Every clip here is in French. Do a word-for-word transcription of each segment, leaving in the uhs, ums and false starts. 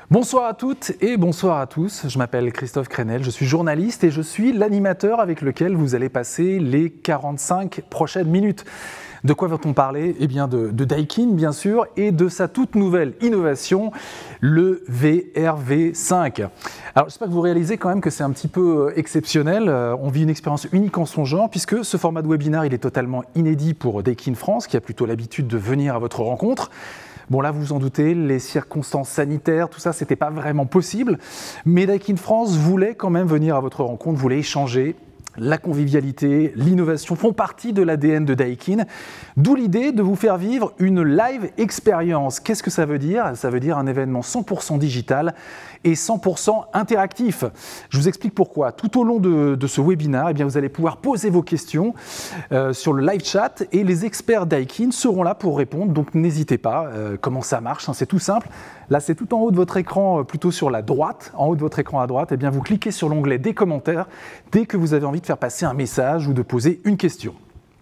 Bonsoir à toutes et bonsoir à tous, je m'appelle Christophe Crenel, je suis journaliste et je suis l'animateur avec lequel vous allez passer les quarante-cinq prochaines minutes. De quoi va-t-on parler? Eh bien de, de Daikin bien sûr et de sa toute nouvelle innovation, le V R V cinq. Alors j'espère que vous réalisez quand même que c'est un petit peu exceptionnel, on vit une expérience unique en son genre puisque ce format de webinaire il est totalement inédit pour Daikin France qui a plutôt l'habitude de venir à votre rencontre. Bon là, vous vous en doutez, les circonstances sanitaires, tout ça, c'était pas vraiment possible. Mais Daikin France voulait quand même venir à votre rencontre, voulait échanger. La convivialité, l'innovation font partie de l'A D N de Daikin, d'où l'idée de vous faire vivre une live expérience. Qu'est-ce que ça veut dire? Ça veut dire un événement cent pour cent digital et cent pour cent interactif. Je vous explique pourquoi. Tout au long de, de ce webinaire, eh bien, vous allez pouvoir poser vos questions euh, sur le live chat et les experts Daikin seront là pour répondre, donc n'hésitez pas. Euh, comment ça marche, hein, c'est tout simple. Là, c'est tout en haut de votre écran, plutôt sur la droite, en haut de votre écran à droite, eh bien, vous cliquez sur l'onglet des commentaires dès que vous avez envie de faire passer un message ou de poser une question.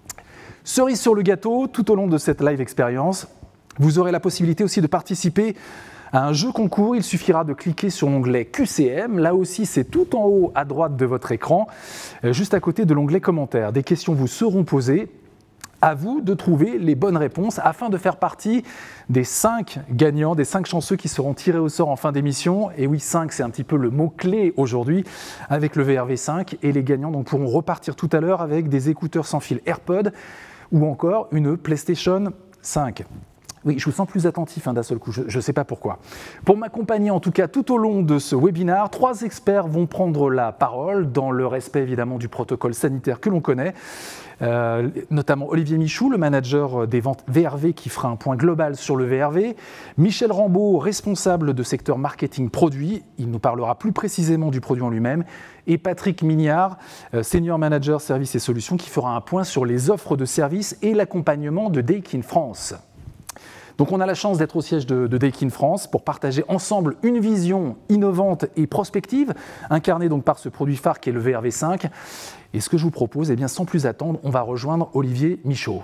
Cerise sur le gâteau, tout au long de cette live expérience, vous aurez la possibilité aussi de participer à un jeu concours. Il suffira de cliquer sur l'onglet Q C M. Là aussi, c'est tout en haut à droite de votre écran, juste à côté de l'onglet commentaires. Des questions vous seront posées. À vous de trouver les bonnes réponses afin de faire partie des cinq gagnants, des cinq chanceux qui seront tirés au sort en fin d'émission. Et oui, cinq, c'est un petit peu le mot-clé aujourd'hui avec le V R V cinq. Et les gagnants donc, pourront repartir tout à l'heure avec des écouteurs sans fil AirPods ou encore une PlayStation cinq. Oui, je vous sens plus attentif hein, d'un seul coup, je ne sais pas pourquoi. Pour m'accompagner en tout cas tout au long de ce webinaire, trois experts vont prendre la parole dans le respect évidemment du protocole sanitaire que l'on connaît. Euh, notamment Olivier Michou, le manager des ventes V R V qui fera un point global sur le V R V. Michel Rambaud, responsable de secteur marketing produit, il nous parlera plus précisément du produit en lui-même. Et Patrick Mignard, euh, senior manager services et solutions, qui fera un point sur les offres de services et l'accompagnement de Daikin France. Donc on a la chance d'être au siège de, de Daikin France pour partager ensemble une vision innovante et prospective, incarnée donc par ce produit phare qui est le V R V cinq. Et ce que je vous propose, eh bien, sans plus attendre, on va rejoindre Olivier Michaud.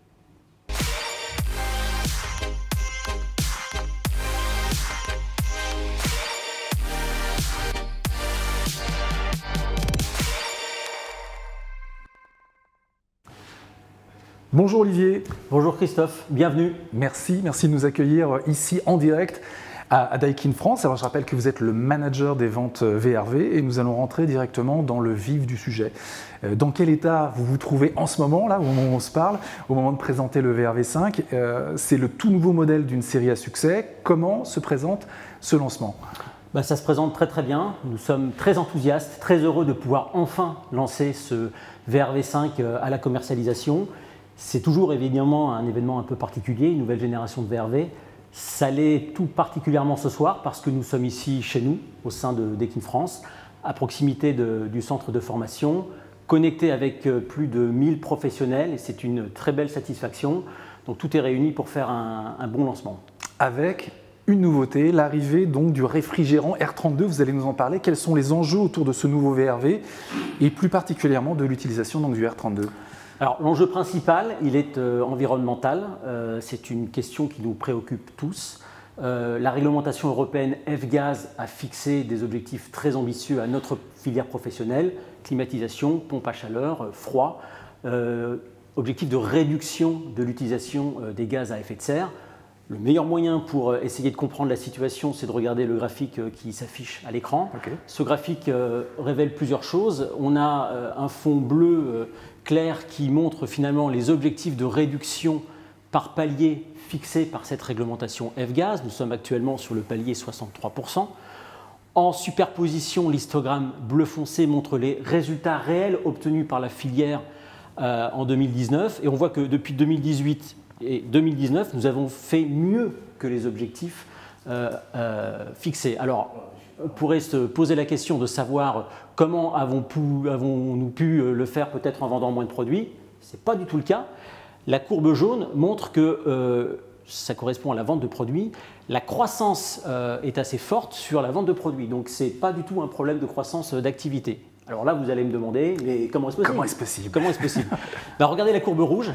Bonjour Olivier. Bonjour Christophe, bienvenue. Merci, merci de nous accueillir ici en direct à, à Daikin France. Alors je rappelle que vous êtes le manager des ventes V R V et nous allons rentrer directement dans le vif du sujet. Euh, dans quel état vous vous trouvez en ce moment, là, au moment où on se parle, au moment de présenter le V R V cinq? euh, C'est le tout nouveau modèle d'une série à succès. Comment se présente ce lancement? Ben, ça se présente très très bien. Nous sommes très enthousiastes, très heureux de pouvoir enfin lancer ce V R V cinq à la commercialisation. C'est toujours évidemment un événement un peu particulier, une nouvelle génération de V R V. Ça l'est tout particulièrement ce soir parce que nous sommes ici chez nous, au sein de Daikin France, à proximité de, du centre de formation, connectés avec plus de mille professionnels et c'est une très belle satisfaction. Donc tout est réuni pour faire un, un bon lancement. Avec une nouveauté, l'arrivée donc du réfrigérant R trente-deux, vous allez nous en parler. Quels sont les enjeux autour de ce nouveau V R V et plus particulièrement de l'utilisation donc du R trente-deux? Alors l'enjeu principal, il est euh, environnemental. Euh, c'est une question qui nous préoccupe tous. Euh, la réglementation européenne F-Gaz a fixé des objectifs très ambitieux à notre filière professionnelle, climatisation, pompe à chaleur, euh, froid, euh, objectif de réduction de l'utilisation euh, des gaz à effet de serre. Le meilleur moyen pour euh, essayer de comprendre la situation, c'est de regarder le graphique euh, qui s'affiche à l'écran. Okay. Ce graphique euh, révèle plusieurs choses. On a euh, un fond bleu euh, clair qui montre finalement les objectifs de réduction par palier fixés par cette réglementation F-Gaz. Nous sommes actuellement sur le palier soixante-trois pour cent. En superposition, l'histogramme bleu foncé montre les résultats réels obtenus par la filière euh, en deux mille dix-neuf. Et on voit que depuis deux mille dix-huit et deux mille dix-neuf, nous avons fait mieux que les objectifs euh, euh, fixés. Alors, on pourrait se poser la question de savoir comment avons-nous avons pu le faire peut-être en vendant moins de produits. Ce n'est pas du tout le cas. La courbe jaune montre que euh, ça correspond à la vente de produits. La croissance euh, est assez forte sur la vente de produits. Donc, ce n'est pas du tout un problème de croissance d'activité. Alors là, vous allez me demander, mais comment est-ce possible? Comment est-ce possible? Comment est-ce possible? Ben, regardez la courbe rouge.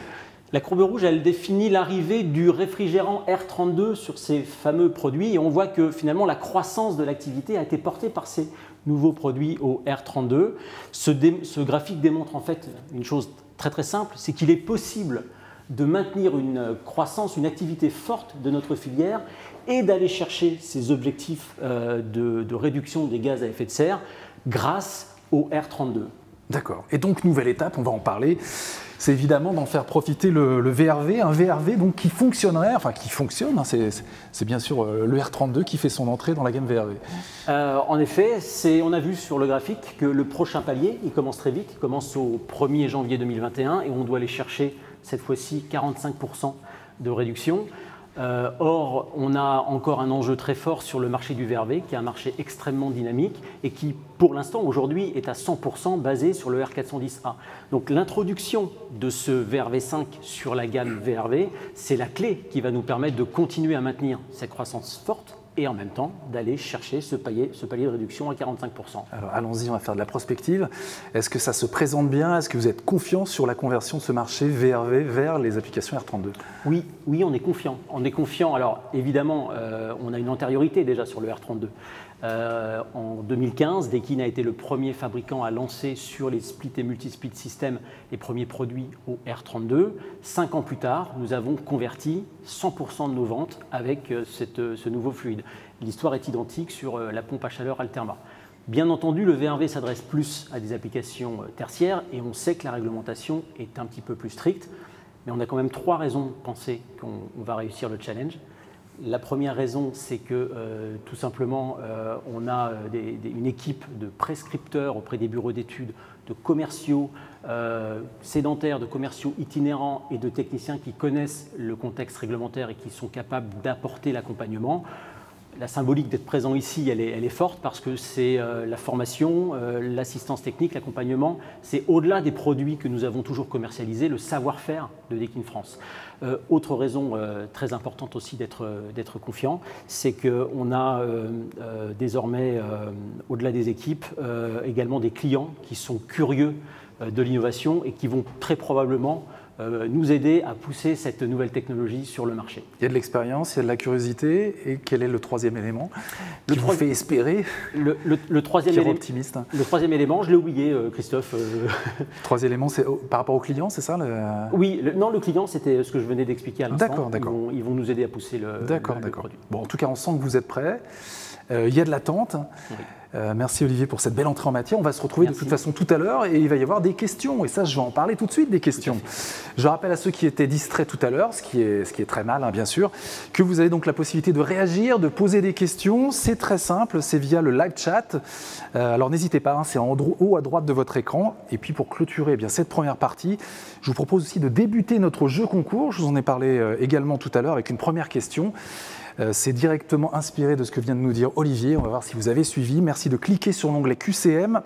La courbe rouge, elle définit l'arrivée du réfrigérant R trente-deux sur ces fameux produits et on voit que finalement la croissance de l'activité a été portée par ces nouveaux produits au R trente-deux. Ce, ce graphique démontre en fait une chose très très simple, c'est qu'il est possible de maintenir une croissance, une activité forte de notre filière et d'aller chercher ces objectifs euh, de, de réduction des gaz à effet de serre grâce au R trente-deux. D'accord. Et donc, nouvelle étape, on va en parler, c'est évidemment d'en faire profiter le, le V R V, un V R V donc, qui fonctionnerait, enfin qui fonctionne, hein, c'est bien sûr euh, le R trente-deux qui fait son entrée dans la gamme V R V. Euh, en effet, on a vu sur le graphique que le prochain palier, il commence très vite, il commence au premier janvier deux mille vingt et un et on doit aller chercher cette fois-ci quarante-cinq pour cent de réduction. Euh, or, on a encore un enjeu très fort sur le marché du V R V, qui est un marché extrêmement dynamique et qui, pour l'instant, aujourd'hui, est à cent pour cent basé sur le R quatre cent dix A. Donc, l'introduction de ce V R V cinq sur la gamme V R V, c'est la clé qui va nous permettre de continuer à maintenir cette croissance forte et en même temps d'aller chercher ce palier, ce palier de réduction à quarante-cinq pour cent. Alors allons-y, on va faire de la prospective. Est-ce que ça se présente bien? Est-ce que vous êtes confiant sur la conversion de ce marché V R V vers les applications R trente-deux? Oui, oui, on est confiant. On est confiant. Alors évidemment, euh, on a une antériorité déjà sur le R trente-deux. Euh, en deux mille quinze, Daikin a été le premier fabricant à lancer sur les split et multi-split systems les premiers produits au R trente-deux. Cinq ans plus tard, nous avons converti cent pour cent de nos ventes avec euh, cette, ce nouveau fluide. L'histoire est identique sur euh, la pompe à chaleur Alterma. Bien entendu, le V R V s'adresse plus à des applications euh, tertiaires et on sait que la réglementation est un petit peu plus stricte. Mais on a quand même trois raisons de penser qu'on va réussir le challenge. La première raison, c'est que euh, tout simplement, euh, on a des, des, une équipe de prescripteurs auprès des bureaux d'études, de commerciaux euh, sédentaires, de commerciaux itinérants et de techniciens qui connaissent le contexte réglementaire et qui sont capables d'apporter l'accompagnement. La symbolique d'être présent ici, elle est, elle est forte parce que c'est euh, la formation, euh, l'assistance technique, l'accompagnement. C'est au-delà des produits que nous avons toujours commercialisés, le savoir-faire de Daikin France. Euh, autre raison euh, très importante aussi d'être d'être confiant, c'est qu'on a euh, euh, désormais, euh, au-delà des équipes, euh, également des clients qui sont curieux euh, de l'innovation et qui vont très probablement euh, nous aider à pousser cette nouvelle technologie sur le marché. Il y a de l'expérience, il y a de la curiosité. Et quel est le troisième élément qui le vous fait espérer le, le, le, troisième élément, optimiste. Le troisième élément, je l'ai oublié, euh, Christophe. Euh... Le troisième élément, c'est par rapport au client, c'est ça le... Oui, le, non, le client, c'était ce que je venais d'expliquer à l'instant. D'accord, d'accord. Ils, ils vont nous aider à pousser le, d'accord, le, le d'accord. produit. Bon, en tout cas, on sent que vous êtes prêts. Euh, il y a de l'attente. Oui. Euh, merci Olivier pour cette belle entrée en matière. On va se retrouver merci. de toute façon tout à l'heure et il va y avoir des questions. Et ça, je vais en parler tout de suite des questions. Je rappelle à ceux qui étaient distraits tout à l'heure, ce qui est, ce qui est très mal, hein, bien sûr, que vous avez donc la possibilité de réagir, de poser des questions. C'est très simple, c'est via le live chat. Euh, alors n'hésitez pas, hein, c'est en haut à droite de votre écran. Et puis pour clôturer eh bien, cette première partie, je vous propose aussi de débuter notre jeu concours. Je vous en ai parlé euh, également tout à l'heure avec une première question. Euh, c'est directement inspiré de ce que vient de nous dire Olivier. On va voir si vous avez suivi. Merci de cliquer sur l'onglet Q C M,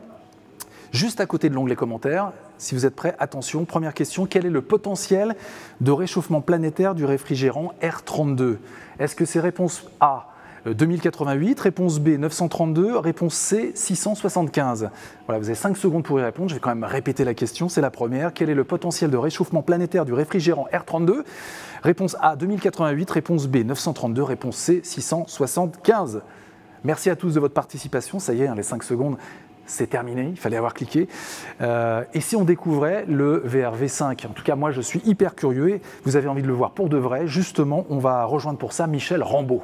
juste à côté de l'onglet commentaires. Si vous êtes prêts, attention, première question. Quel est le potentiel de réchauffement planétaire du réfrigérant R trente-deux? Est-ce que c'est réponse A, deux mille quatre-vingt-huit, réponse B, neuf cent trente-deux, réponse C, six cent soixante-quinze? Voilà, vous avez cinq secondes pour y répondre. Je vais quand même répéter la question. C'est la première. Quel est le potentiel de réchauffement planétaire du réfrigérant R trente-deux? Réponse A, deux mille quatre-vingt-huit, réponse B, neuf cent trente-deux, réponse C, six cent soixante-quinze. Merci à tous de votre participation. Ça y est, hein, les cinq secondes, c'est terminé. Il fallait avoir cliqué. Euh, et si on découvrait le V R V cinq? En tout cas, moi, je suis hyper curieux. Et vous avez envie de le voir pour de vrai. Justement, on va rejoindre pour ça Michel Rambaud.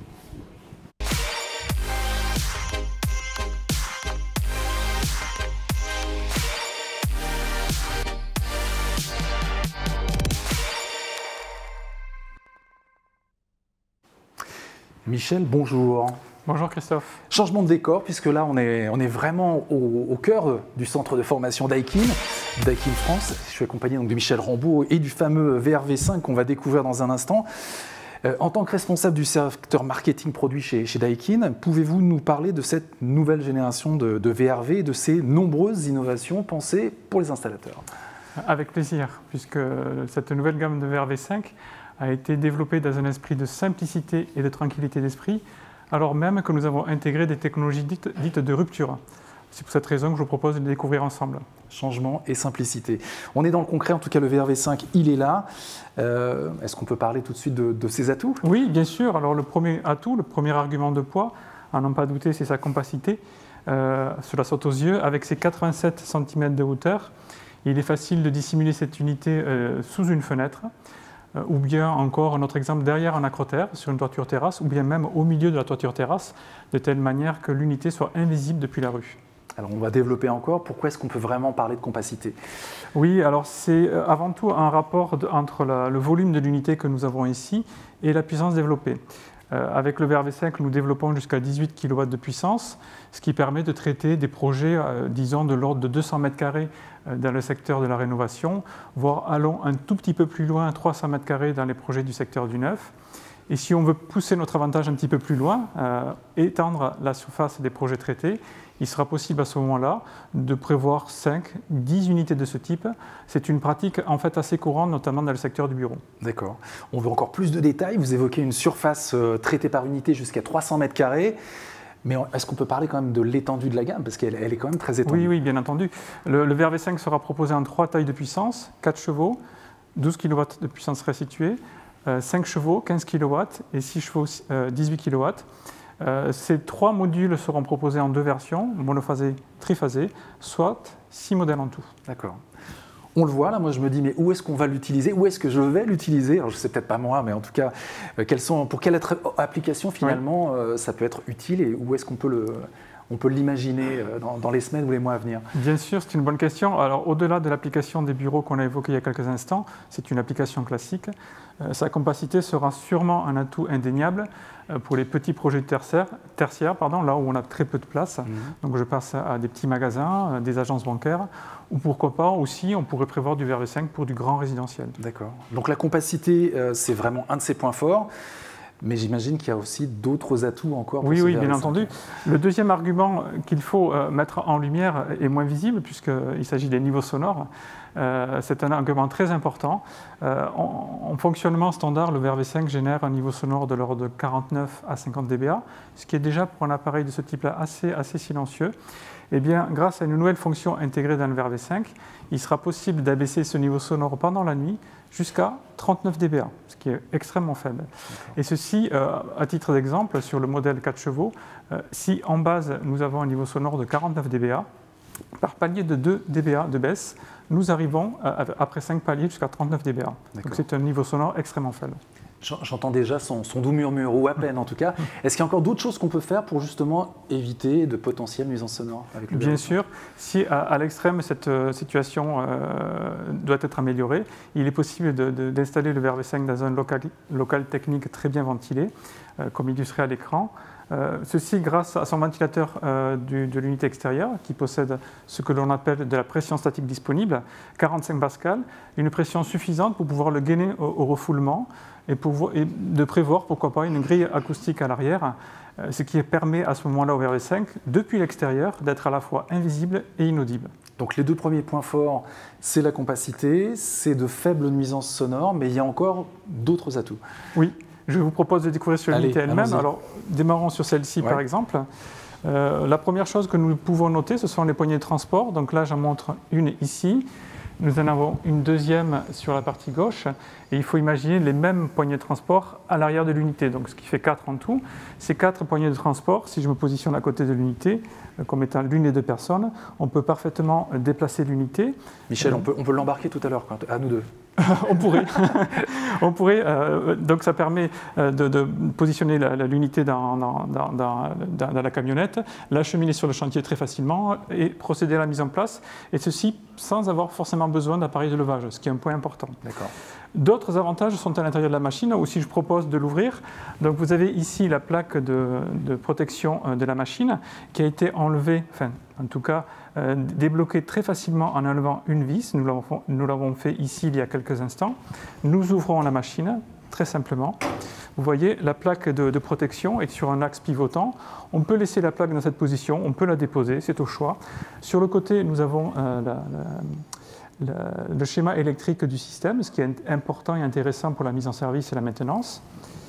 Michel, bonjour. Bonjour Christophe. Changement de décor, puisque là on est, on est vraiment au, au cœur du centre de formation Daikin, Daikin France. Je suis accompagné donc de Michel Rambaud et du fameux V R V cinq qu'on va découvrir dans un instant. Euh, en tant que responsable du secteur marketing produit chez, chez Daikin, pouvez-vous nous parler de cette nouvelle génération de, de V R V et de ces nombreuses innovations pensées pour les installateurs? Avec plaisir, puisque cette nouvelle gamme de V R V cinq a été développée dans un esprit de simplicité et de tranquillité d'esprit, alors même que nous avons intégré des technologies dites, dites de rupture. C'est pour cette raison que je vous propose de les découvrir ensemble. Changement et simplicité. On est dans le concret, en tout cas le V R V cinq, il est là. Euh, Est-ce qu'on peut parler tout de suite de, de ses atouts? Oui, bien sûr. Alors le premier atout, le premier argument de poids, à n'en pas douter, c'est sa compacité. Euh, cela saute aux yeux. Avec ses quatre-vingt-sept centimètres de hauteur, il est facile de dissimuler cette unité euh, sous une fenêtre, euh, ou bien encore un autre exemple derrière un acrotère, sur une toiture terrasse, ou bien même au milieu de la toiture terrasse, de telle manière que l'unité soit invisible depuis la rue. Alors on va développer encore. Pourquoi est-ce qu'on peut vraiment parler de compacité? Oui, alors c'est avant tout un rapport de, entre la, le volume de l'unité que nous avons ici et la puissance développée. Euh, avec le V R V cinq, nous développons jusqu'à dix-huit kilowatts de puissance, ce qui permet de traiter des projets, euh, disons, de l'ordre de deux cents mètres carrés euh, dans le secteur de la rénovation, voire allons un tout petit peu plus loin, trois cents mètres carrés dans les projets du secteur du neuf. Et si on veut pousser notre avantage un petit peu plus loin, euh, étendre la surface des projets traités, il sera possible à ce moment-là de prévoir cinq, dix unités de ce type. C'est une pratique en fait assez courante, notamment dans le secteur du bureau. D'accord. On veut encore plus de détails. Vous évoquez une surface euh, traitée par unité jusqu'à trois cents mètres carrés. Mais est-ce qu'on peut parler quand même de l'étendue de la gamme? Parce qu'elle elle est quand même très étendue. Oui, oui, bien entendu. Le, le V R V cinq sera proposé en trois tailles de puissance, quatre chevaux, douze kilowatts de puissance restituée, euh, cinq chevaux, quinze kilowatts et six chevaux, euh, dix-huit kilowatts. Euh, ces trois modules seront proposés en deux versions, monophasé, triphasé, soit six modèles en tout. D'accord. On le voit là, moi je me dis mais où est-ce qu'on va l'utiliser? Où est-ce que je vais l'utiliser? Alors je ne sais peut-être pas moi, mais en tout cas, euh, quelles sont, pour quelle autre application finalement oui. euh, ça peut être utile et où est-ce qu'on peut le... on peut l'imaginer dans, dans les semaines ou les mois à venir? Bien sûr, c'est une bonne question. Alors, au-delà de l'application des bureaux qu'on a évoquée il y a quelques instants, c'est une application classique. Euh, sa compacité sera sûrement un atout indéniable euh, pour les petits projets tertiaires, tertiaires pardon, là où on a très peu de place. Mmh. Donc, je passe à des petits magasins, euh, des agences bancaires, ou pourquoi pas aussi, on pourrait prévoir du V R V cinq pour du grand résidentiel. D'accord. Donc, la compacité, euh, c'est vraiment un de ses points forts. Mais j'imagine qu'il y a aussi d'autres atouts encore. Pour oui, ce oui, V R V cinq. bien entendu. Le deuxième argument qu'il faut euh, mettre en lumière est moins visible, puisqu'il s'agit des niveaux sonores. Euh, c'est un argument très important. Euh, en, en fonctionnement standard, le V R V cinq génère un niveau sonore de l'ordre de quarante-neuf à cinquante décibels, ce qui est déjà pour un appareil de ce type-là assez, assez silencieux. Eh bien, grâce à une nouvelle fonction intégrée dans le V R V cinq, il sera possible d'abaisser ce niveau sonore pendant la nuit jusqu'à trente-neuf décibels, ce qui est extrêmement faible. Et ceci, euh, à titre d'exemple, sur le modèle quatre chevaux, euh, si en base nous avons un niveau sonore de quarante-neuf décibels, par palier de deux décibels de baisse, nous arrivons, euh, après cinq paliers, jusqu'à trente-neuf décibels. Donc c'est un niveau sonore extrêmement faible. J'entends déjà son, son doux murmure, ou à peine en tout cas. Est-ce qu'il y a encore d'autres choses qu'on peut faire pour justement éviter de potentielles nuisances sonores avec le Bien sûr, si à, à l'extrême cette euh, situation euh, doit être améliorée, il est possible d'installer de, de, le V R V cinq dans un local, local technique très bien ventilé, euh, comme illustré à l'écran. Euh, ceci grâce à son ventilateur euh, du, de l'unité extérieure qui possède ce que l'on appelle de la pression statique disponible, quarante-cinq pascal, une pression suffisante pour pouvoir le gainer au, au refoulement et, pour, et de prévoir pourquoi pas une grille acoustique à l'arrière, euh, ce qui permet à ce moment-là au V R V cinq, depuis l'extérieur, d'être à la fois invisible et inaudible. Donc les deux premiers points forts, c'est la compacité, c'est de faibles nuisances sonores, mais il y a encore d'autres atouts. Oui. Je vous propose de découvrir sur l'unité elle-même. Alors, démarrons sur celle-ci, ouais. par exemple. Euh, la première chose que nous pouvons noter, ce sont les poignées de transport. Donc là, j'en montre une ici. Nous en avons une deuxième sur la partie gauche. Et il faut imaginer les mêmes poignées de transport à l'arrière de l'unité, donc ce qui fait quatre en tout. Ces quatre poignées de transport, si je me positionne à côté de l'unité, euh, comme étant l'une des deux personnes, on peut parfaitement déplacer l'unité. Michel, euh, on peut, on peut l'embarquer tout à l'heure, à nous deux. on pourrait. on pourrait euh, donc ça permet euh, de, de positionner l'unité dans, dans, dans, dans, dans la camionnette, l'acheminer sur le chantier très facilement et procéder à la mise en place, et ceci sans avoir forcément besoin d'appareil de levage, ce qui est un point important. D'accord. D'autres avantages sont à l'intérieur de la machine, ou si je propose de l'ouvrir. Donc vous avez ici la plaque de, de protection de la machine qui a été enlevée, enfin en tout cas euh, débloquée très facilement en enlevant une vis. Nous l'avons, nous l'avons fait ici il y a quelques instants. Nous ouvrons la machine très simplement. Vous voyez, la plaque de, de protection est sur un axe pivotant. On peut laisser la plaque dans cette position, on peut la déposer, c'est au choix. Sur le côté, nous avons euh, la, la Le, le schéma électrique du système, ce qui est important et intéressant pour la mise en service et la maintenance.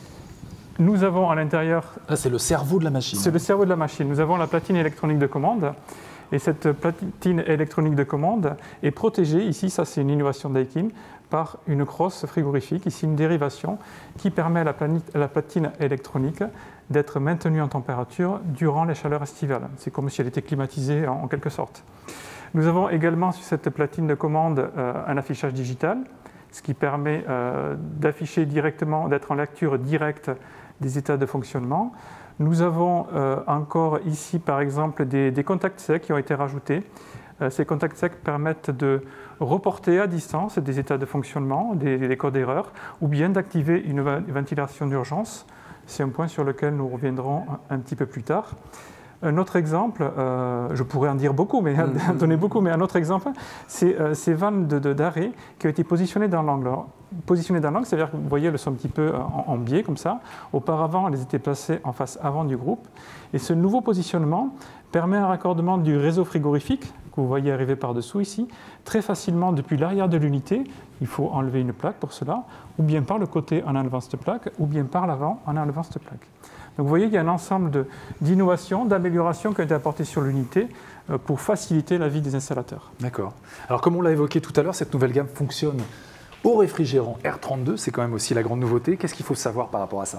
Nous avons à l'intérieur... Là, c'est le cerveau de la machine. C'est le cerveau de la machine. Nous avons la platine électronique de commande. Et cette platine électronique de commande est protégée, ici, ça c'est une innovation Daikin, par une crosse frigorifique, ici une dérivation qui permet à la, à la platine électronique d'être maintenue en température durant les chaleurs estivales. C'est comme si elle était climatisée en, en quelque sorte. Nous avons également sur cette platine de commande euh, un affichage digital, ce qui permet euh, d'afficher directement, d'être en lecture directe des états de fonctionnement. Nous avons euh, encore ici, par exemple, des, des contacts secs qui ont été rajoutés. Euh, ces contacts secs permettent de reporter à distance des états de fonctionnement, des, des codes d'erreur, ou bien d'activer une ventilation d'urgence. C'est un point sur lequel nous reviendrons un, un petit peu plus tard. Un autre exemple, euh, je pourrais en dire beaucoup, mais mmh. donner beaucoup, mais un autre exemple, c'est euh, ces vannes de, de, d'arrêt qui ont été positionnées dans l'angle. Positionnées dans l'angle, c'est-à-dire que vous voyez, elles sont un petit peu en, en biais comme ça. Auparavant, elles étaient placées en face avant du groupe. Et ce nouveau positionnement permet un raccordement du réseau frigorifique, que vous voyez arriver par-dessous ici, très facilement depuis l'arrière de l'unité. Il faut enlever une plaque pour cela, ou bien par le côté en enlevant cette plaque, ou bien par l'avant en enlevant cette plaque. Donc vous voyez qu'il y a un ensemble d'innovations, d'améliorations qui ont été apportées sur l'unité pour faciliter la vie des installateurs. D'accord. Alors comme on l'a évoqué tout à l'heure, cette nouvelle gamme fonctionne au réfrigérant R trente-deux, c'est quand même aussi la grande nouveauté. Qu'est-ce qu'il faut savoir par rapport à ça ?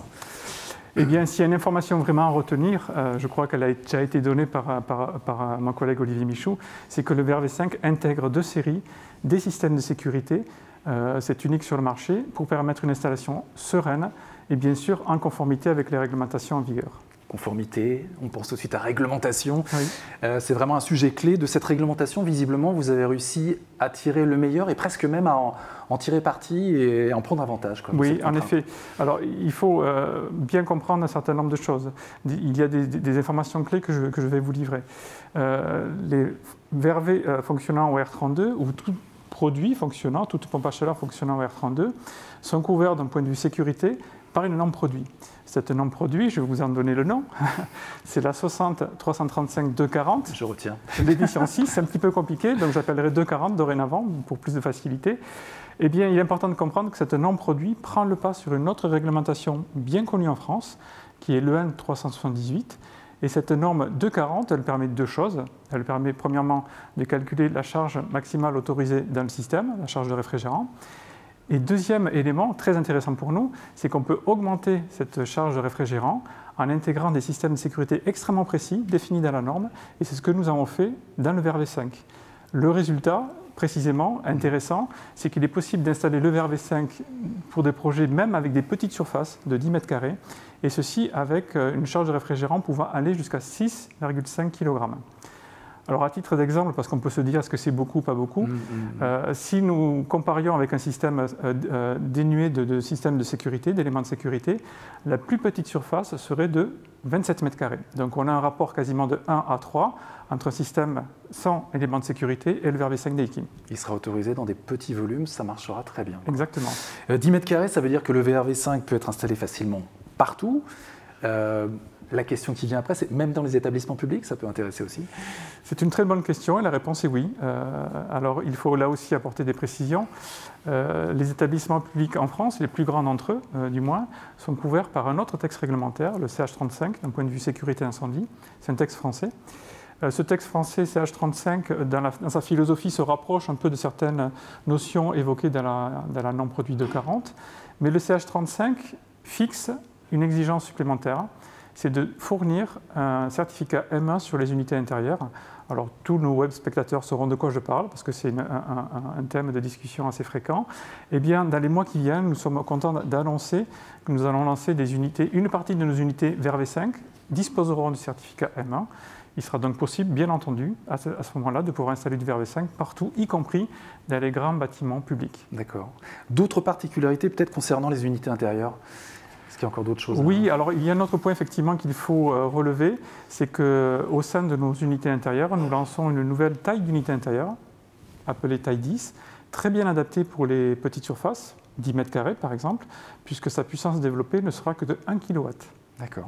Eh bien, s'il y a une information vraiment à retenir, euh, je crois qu'elle a déjà été donnée par, par, par mon collègue Olivier Michaud, c'est que le V R V cinq intègre de série des systèmes de sécurité, euh, c'est unique sur le marché, pour permettre une installation sereine et bien sûr en conformité avec les réglementations en vigueur. Conformité, on pense tout de suite à réglementation. Oui. Euh, c'est vraiment un sujet clé de cette réglementation. Visiblement, vous avez réussi à tirer le meilleur et presque même à en, en tirer parti et en prendre avantage. Quoi, oui, en effet. Alors, il faut euh, bien comprendre un certain nombre de choses. Il y a des, des informations clés que je, que je vais vous livrer. Euh, les V R V euh, fonctionnant au R trente-deux, ou tout produit fonctionnant, toute pompe à chaleur fonctionnant au R trente-deux, sont couverts d'un point de vue sécurité par une norme produit. Cette norme produit, je vais vous en donner le nom, c'est la soixante trois cent trente-cinq deux quarante. Je retiens. L'édition six, c'est un petit peu compliqué, donc j'appellerai deux quarante dorénavant pour plus de facilité. Eh bien, il est important de comprendre que cette norme produit prend le pas sur une autre réglementation bien connue en France, qui est l'E N trois cent soixante-dix-huit. Et cette norme deux quarante, elle permet deux choses. Elle permet premièrement de calculer la charge maximale autorisée dans le système, la charge de réfrigérant. Et deuxième élément très intéressant pour nous, c'est qu'on peut augmenter cette charge de réfrigérant en intégrant des systèmes de sécurité extrêmement précis, définis dans la norme, et c'est ce que nous avons fait dans le V R V cinq. Le résultat, précisément, intéressant, c'est qu'il est possible d'installer le V R V cinq pour des projets même avec des petites surfaces de dix mètres carrés, et ceci avec une charge de réfrigérant pouvant aller jusqu'à six virgule cinq kilogrammes. Alors à titre d'exemple, parce qu'on peut se dire est-ce que c'est beaucoup ou pas beaucoup, mmh, mmh. Euh, si nous comparions avec un système euh, euh, dénué de, de systèmes de sécurité, d'éléments de sécurité, la plus petite surface serait de vingt-sept mètres carrés. Donc on a un rapport quasiment de un à trois entre un système sans éléments de sécurité et le V R V cinq Daikin. Il sera autorisé dans des petits volumes, ça marchera très bien. Exactement. Euh, dix mètres carrés, ça veut dire que le V R V cinq peut être installé facilement partout. Euh, La question qui vient après, c'est même dans les établissements publics, ça peut intéresser aussi? C'est une très bonne question et la réponse est oui. Euh, alors il faut là aussi apporter des précisions. Euh, les établissements publics en France, les plus grands d'entre eux euh, du moins, sont couverts par un autre texte réglementaire, le C H trente-cinq, d'un point de vue sécurité incendie. C'est un texte français. Euh, ce texte français, C H trente-cinq, dans, la, dans sa philosophie, se rapproche un peu de certaines notions évoquées dans la, dans la norme produit deux quarante. Mais le C H trente-cinq fixe une exigence supplémentaire, c'est de fournir un certificat M un sur les unités intérieures. Alors, tous nos web spectateurs sauront de quoi je parle, parce que c'est un, un, un thème de discussion assez fréquent. Eh bien, dans les mois qui viennent, nous sommes contents d'annoncer que nous allons lancer des unités. Une partie de nos unités V R V cinq disposeront du certificat M un. Il sera donc possible, bien entendu, à ce, à ce moment-là, de pouvoir installer du V R V cinq partout, y compris dans les grands bâtiments publics. D'accord. D'autres particularités, peut-être concernant les unités intérieures? Est-ce qu'il y a encore d'autres choses? Oui, alors il y a un autre point effectivement qu'il faut euh, relever, c'est qu'au sein de nos unités intérieures, nous lançons une nouvelle taille d'unité intérieure, appelée taille dix, très bien adaptée pour les petites surfaces, dix mètres carrés par exemple, puisque sa puissance développée ne sera que de un kilowatt. D'accord.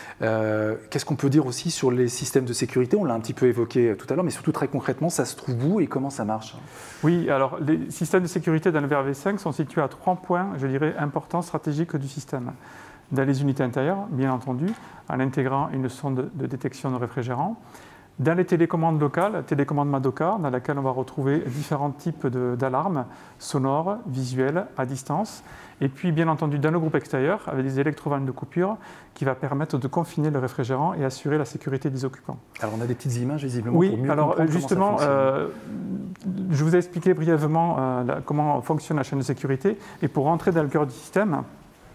Euh, Qu'est-ce qu'on peut dire aussi sur les systèmes de sécurité? On l'a un petit peu évoqué tout à l'heure, mais surtout très concrètement, ça se trouve où et comment ça marche? Oui, alors les systèmes de sécurité dans le V R V cinq sont situés à trois points, je dirais, importants, stratégiques du système. Dans les unités intérieures, bien entendu, en intégrant une sonde de détection de réfrigérant. Dans les télécommandes locales, télécommande Madoka, dans laquelle on va retrouver différents types d'alarmes sonores, visuelles, à distance. Et puis, bien entendu, dans le groupe extérieur, avec des électrovannes de coupure qui va permettre de confiner le réfrigérant et assurer la sécurité des occupants. Alors, on a des petites images, visiblement, oui, pour mieux alors, comprendre justement, comment ça fonctionne. Euh, je vous ai expliqué brièvement euh, la, comment fonctionne la chaîne de sécurité. Et pour rentrer dans le cœur du système,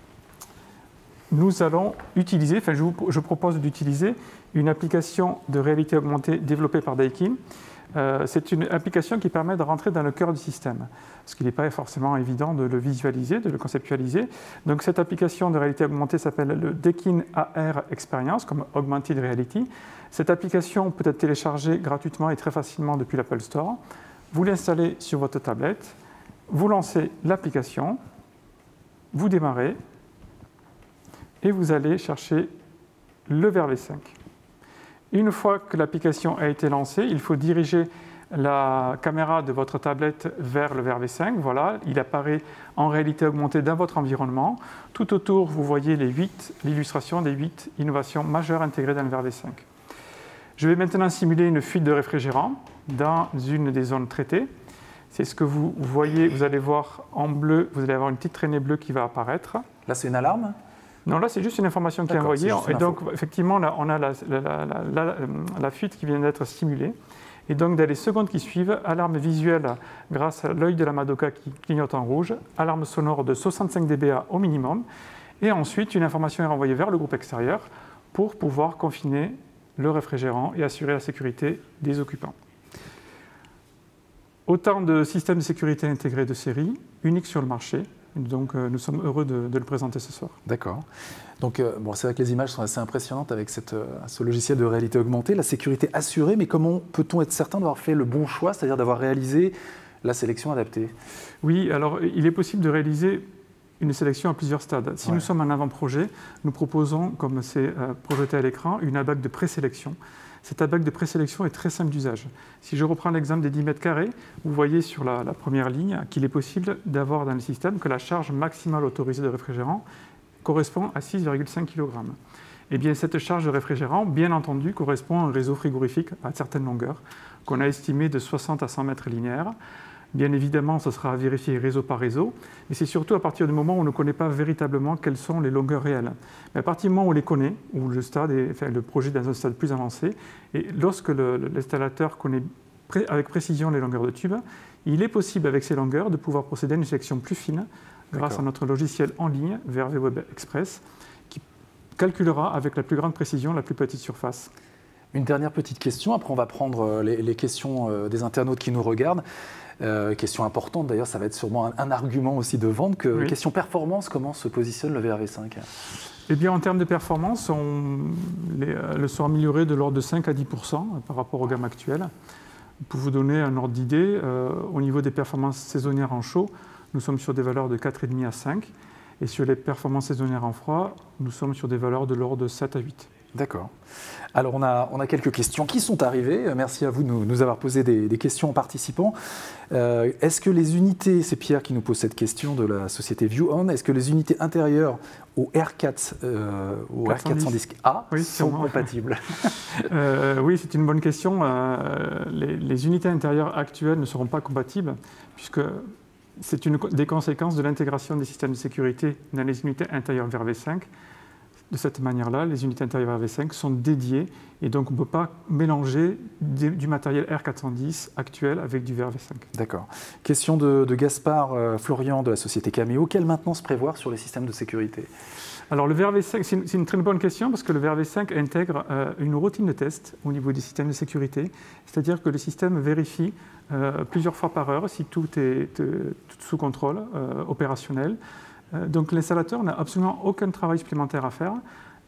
nous allons utiliser, enfin, je, vous, je propose d'utiliser une application de réalité augmentée développée par Daikin. Euh, c'est une application qui permet de rentrer dans le cœur du système, ce qui n'est pas forcément évident de le visualiser, de le conceptualiser. Donc cette application de réalité augmentée s'appelle le Daikin A R Experience, comme Augmented Reality. Cette application peut être téléchargée gratuitement et très facilement depuis l'Apple Store. Vous l'installez sur votre tablette, vous lancez l'application, vous démarrez, et vous allez chercher le V R V cinq. Une fois que l'application a été lancée, il faut diriger la caméra de votre tablette vers le V R V cinq. Voilà, il apparaît en réalité augmentée dans votre environnement. Tout autour, vous voyez l'illustration des huit innovations majeures intégrées dans le V R V cinq. Je vais maintenant simuler une fuite de réfrigérant dans une des zones traitées. C'est ce que vous voyez, vous allez voir en bleu, vous allez avoir une petite traînée bleue qui va apparaître. Là, c'est une alarme ? Non, là, c'est juste une information qui est envoyée. Et donc, effectivement, là, on a la, la, la, la, la fuite qui vient d'être stimulée. Et donc, dans les secondes qui suivent, alarme visuelle grâce à l'œil de la Madoka qui clignote en rouge, alarme sonore de soixante-cinq décibels au minimum. Et ensuite, une information est renvoyée vers le groupe extérieur pour pouvoir confiner le réfrigérant et assurer la sécurité des occupants. Autant de systèmes de sécurité intégrés de série, uniques sur le marché. Donc, euh, nous sommes heureux de, de le présenter ce soir. D'accord. Donc, euh, bon, c'est vrai que les images sont assez impressionnantes avec cette, euh, ce logiciel de réalité augmentée, la sécurité assurée, mais comment peut-on être certain d'avoir fait le bon choix, c'est-à-dire d'avoir réalisé la sélection adaptée? Oui, alors il est possible de réaliser une sélection à plusieurs stades. Si ouais. nous sommes en avant-projet, nous proposons, comme c'est euh, projeté à l'écran, une abac de présélection. Cette abac de présélection est très simple d'usage. Si je reprends l'exemple des dix mètres carrés, vous voyez sur la, la première ligne qu'il est possible d'avoir dans le système que la charge maximale autorisée de réfrigérant correspond à six virgule cinq kilogrammes. Et bien cette charge de réfrigérant, bien entendu, correspond à un réseau frigorifique à certaines longueurs, qu'on a estimé de soixante à cent mètres linéaires. Bien évidemment, ce sera à vérifier réseau par réseau, mais c'est surtout à partir du moment où on ne connaît pas véritablement quelles sont les longueurs réelles. Mais à partir du moment où on les connaît, où le, stade est, enfin, le projet est dans un stade plus avancé, et lorsque l'installateur connaît pré, avec précision les longueurs de tube, il est possible avec ces longueurs de pouvoir procéder à une sélection plus fine grâce à notre logiciel en ligne, V R V Web Express, qui calculera avec la plus grande précision la plus petite surface. Une dernière petite question, après on va prendre les, les questions des internautes qui nous regardent. Euh, question importante, d'ailleurs, ça va être sûrement un, un argument aussi de vente. Que, oui. Question performance, comment se positionne le V R V cinq? Eh bien, en termes de performance, on, les, elles sont améliorées de l'ordre de cinq à dix pour cent par rapport aux gammes actuelles. Pour vous donner un ordre d'idée, euh, au niveau des performances saisonnières en chaud, nous sommes sur des valeurs de quatre virgule cinq à cinq. Et sur les performances saisonnières en froid, nous sommes sur des valeurs de l'ordre de sept à huit. D'accord. Alors, on a, on a quelques questions qui sont arrivées. Merci à vous de nous, nous avoir posé des, des questions en participant. Euh, est-ce que les unités, c'est Pierre qui nous pose cette question de la société ViewOn, est-ce que les unités intérieures au R quatre, euh, au R quatre cent dix A oui, sont compatibles? euh, Oui, c'est une bonne question. Euh, les, les unités intérieures actuelles ne seront pas compatibles puisque c'est une des conséquences de l'intégration des systèmes de sécurité dans les unités intérieures V R V cinq. De cette manière-là, les unités intérieures V R V cinq sont dédiées et donc on ne peut pas mélanger du matériel R quatre cent dix actuel avec du V R V cinq. D'accord. Question de, de Gaspard euh, Florian de la société Cameo. Quelle maintenance prévoir sur les systèmes de sécurité? Alors le V R V cinq, c'est une, une très bonne question parce que le V R V cinq intègre euh, une routine de test au niveau des systèmes de sécurité. C'est-à-dire que le système vérifie euh, plusieurs fois par heure si tout est euh, tout sous contrôle euh, opérationnel. Donc l'installateur n'a absolument aucun travail supplémentaire à faire.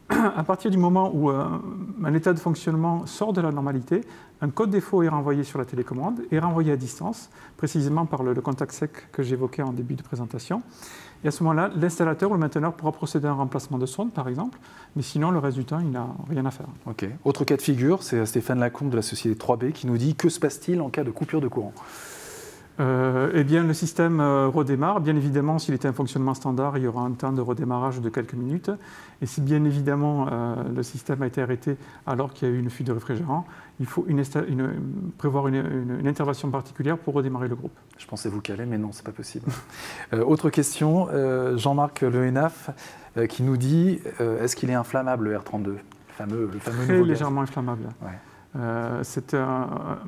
À partir du moment où euh, un état de fonctionnement sort de la normalité, un code défaut est renvoyé sur la télécommande et renvoyé à distance, précisément par le, le contact sec que j'évoquais en début de présentation. Et à ce moment-là, l'installateur ou le mainteneur pourra procéder à un remplacement de sonde, par exemple, mais sinon, le reste du temps, il n'a rien à faire. Ok. Autre cas de figure, c'est Stéphane Lacombe de la société trois B qui nous dit « Que se passe-t-il en cas de coupure de courant ?» euh, Eh bien, le système euh, redémarre. Bien évidemment, s'il était un fonctionnement standard, il y aura un temps de redémarrage de quelques minutes. Et si bien évidemment euh, le système a été arrêté alors qu'il y a eu une fuite de réfrigérant, il faut une, une, prévoir une, une, une intervention particulière pour redémarrer le groupe. Je pensais vous caler, mais non, ce n'est pas possible. euh, autre question, euh, Jean-Marc Le Hénaf euh, qui nous dit euh, est-ce qu'il est inflammable le R trente-deux, le fameux, le fameux Très nouveau légèrement gaz. inflammable. Ouais. Euh, c'est un,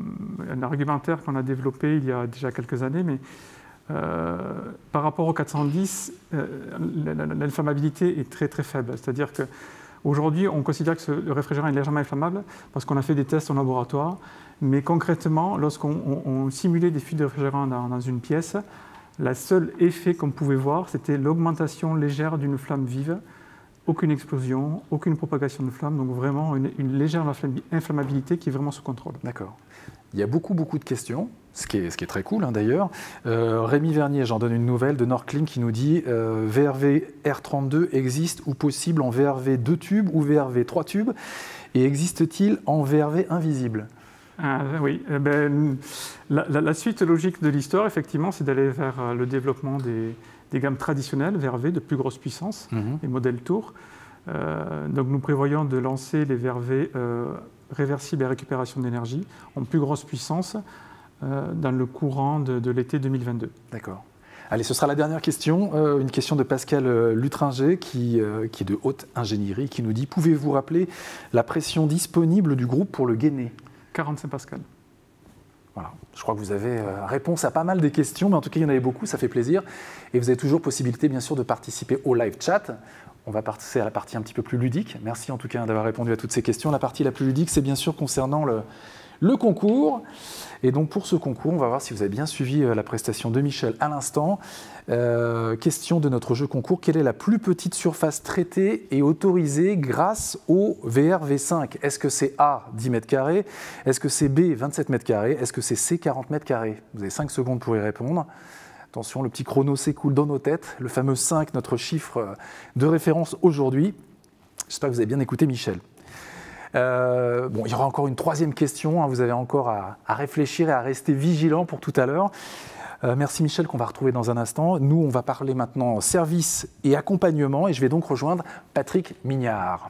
un argumentaire qu'on a développé il y a déjà quelques années, mais euh, par rapport au quatre cent dix, euh, l'inflammabilité est très très faible. C'est-à-dire qu'aujourd'hui, on considère que ce, le réfrigérant est légèrement inflammable parce qu'on a fait des tests en laboratoire, mais concrètement, lorsqu'on on, on simulait des fuites de réfrigérant dans, dans une pièce, le seul effet qu'on pouvait voir, c'était l'augmentation légère d'une flamme vive. Aucune explosion, aucune propagation de flamme, donc vraiment une, une légère inflammabilité qui est vraiment sous contrôle. D'accord. Il y a beaucoup, beaucoup de questions, ce qui est, ce qui est très cool hein, d'ailleurs. Euh, Rémi Vernier, j'en donne une nouvelle de Nordclean qui nous dit euh, V R V R trente-deux existe ou possible en V R V deux tubes ou V R V trois tubes et existe-t-il en V R V invisible? Ah, oui, eh ben, la, la, la suite logique de l'histoire, effectivement, c'est d'aller vers le développement des, des gammes traditionnelles V R V de plus grosse puissance, mmh. les modèles Tour. Euh, donc nous prévoyons de lancer les V R V euh, réversibles et récupération d'énergie en plus grosse puissance euh, dans le courant de, de l'été deux mille vingt-deux. D'accord. Allez, ce sera la dernière question, euh, une question de Pascal euh, Lutringer qui, euh, qui est de haute ingénierie, qui nous dit « Pouvez-vous rappeler la pression disponible du groupe pour le gainer ?» quarante-cinq pascal. Voilà. Je crois que vous avez euh, réponse à pas mal des questions, mais en tout cas, il y en avait beaucoup, ça fait plaisir. Et vous avez toujours possibilité, bien sûr, de participer au live chat. On va passer à la partie un petit peu plus ludique. Merci en tout cas d'avoir répondu à toutes ces questions. La partie la plus ludique, c'est bien sûr concernant le, le concours. Et donc, pour ce concours, on va voir si vous avez bien suivi la prestation de Michel à l'instant. Euh, question de notre jeu concours. Quelle est la plus petite surface traitée et autorisée grâce au V R V cinq? Est-ce que c'est A, dix mètres carrés? Est-ce que c'est B, vingt-sept mètres carrés? Est-ce que c'est C, quarante mètres carrés? Vous avez cinq secondes pour y répondre. Attention, le petit chrono s'écoule dans nos têtes. Le fameux cinq, notre chiffre de référence aujourd'hui. J'espère que vous avez bien écouté Michel. Euh, bon, il y aura encore une troisième question. Hein. Vous avez encore à, à réfléchir et à rester vigilant pour tout à l'heure. Euh, merci Michel, qu'on va retrouver dans un instant. Nous, on va parler maintenant service et accompagnement. Et je vais donc rejoindre Patrick Mignard.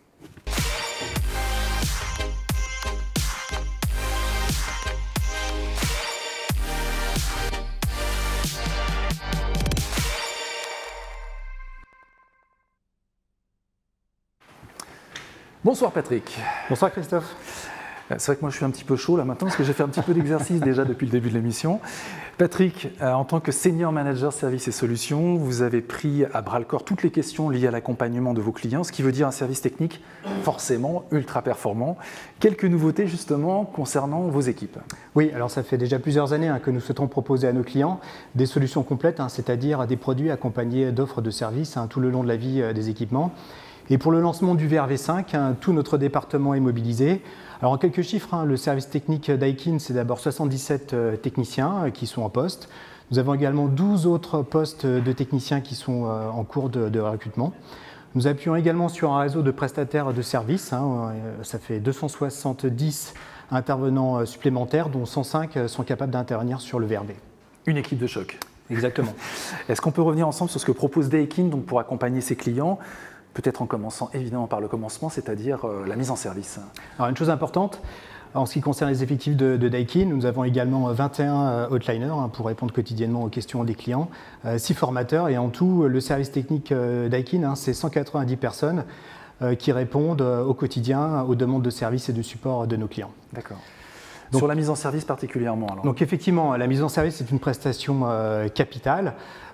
Bonsoir Patrick. Bonsoir Christophe. C'est vrai que moi je suis un petit peu chaud là maintenant parce que j'ai fait un petit peu d'exercice déjà depuis le début de l'émission. Patrick, en tant que senior manager services et solutions, vous avez pris à bras le corps toutes les questions liées à l'accompagnement de vos clients, ce qui veut dire un service technique forcément ultra performant. Quelques nouveautés justement concernant vos équipes. Oui, alors ça fait déjà plusieurs années hein, que nous souhaitons proposer à nos clients des solutions complètes, hein, c'est-à-dire des produits accompagnés d'offres de services hein, tout le long de la vie euh, des équipements. Et pour le lancement du V R V cinq, hein, tout notre département est mobilisé. Alors en quelques chiffres, hein, le service technique Daikin, c'est d'abord soixante-dix-sept euh, techniciens euh, qui sont en poste. Nous avons également douze autres postes de techniciens qui sont euh, en cours de, de recrutement. Nous appuyons également sur un réseau de prestataires de services. Hein, euh, ça fait deux cent soixante-dix intervenants euh, supplémentaires, dont cent cinq sont capables d'intervenir sur le V R V. Une équipe de choc. Exactement. Est-ce qu'on peut revenir ensemble sur ce que propose Daikin donc pour accompagner ses clients ? Peut-être en commençant évidemment par le commencement, c'est-à-dire euh, la mise en service. Alors une chose importante, en ce qui concerne les effectifs de, de Daikin, nous avons également vingt et un outliners hein, pour répondre quotidiennement aux questions des clients, euh, six formateurs et en tout, le service technique euh, Daikin, hein, c'est cent quatre-vingt-dix personnes euh, qui répondent euh, au quotidien aux demandes de services et de support de nos clients. D'accord. Donc, sur la mise en service particulièrement alors. Donc effectivement, la mise en service est une prestation euh, capitale.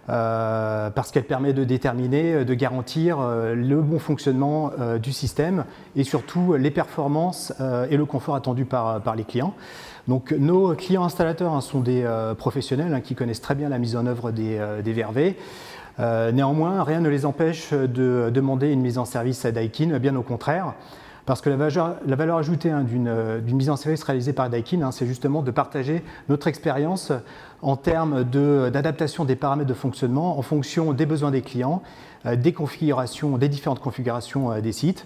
Euh, parce qu'elle permet de déterminer, de garantir euh, le bon fonctionnement euh, du système et surtout les performances euh, et le confort attendu par, par les clients. Donc nos clients installateurs hein, sont des euh, professionnels hein, qui connaissent très bien la mise en œuvre des, euh, des V R V. Euh, néanmoins, rien ne les empêche de demander une mise en service à Daikin, bien au contraire. Parce que la valeur, la valeur ajoutée hein, d'une mise en service réalisée par Daikin, hein, c'est justement de partager notre expérience en termes d'adaptation de, des paramètres de fonctionnement en fonction des besoins des clients, euh, des configurations, des différentes configurations euh, des sites.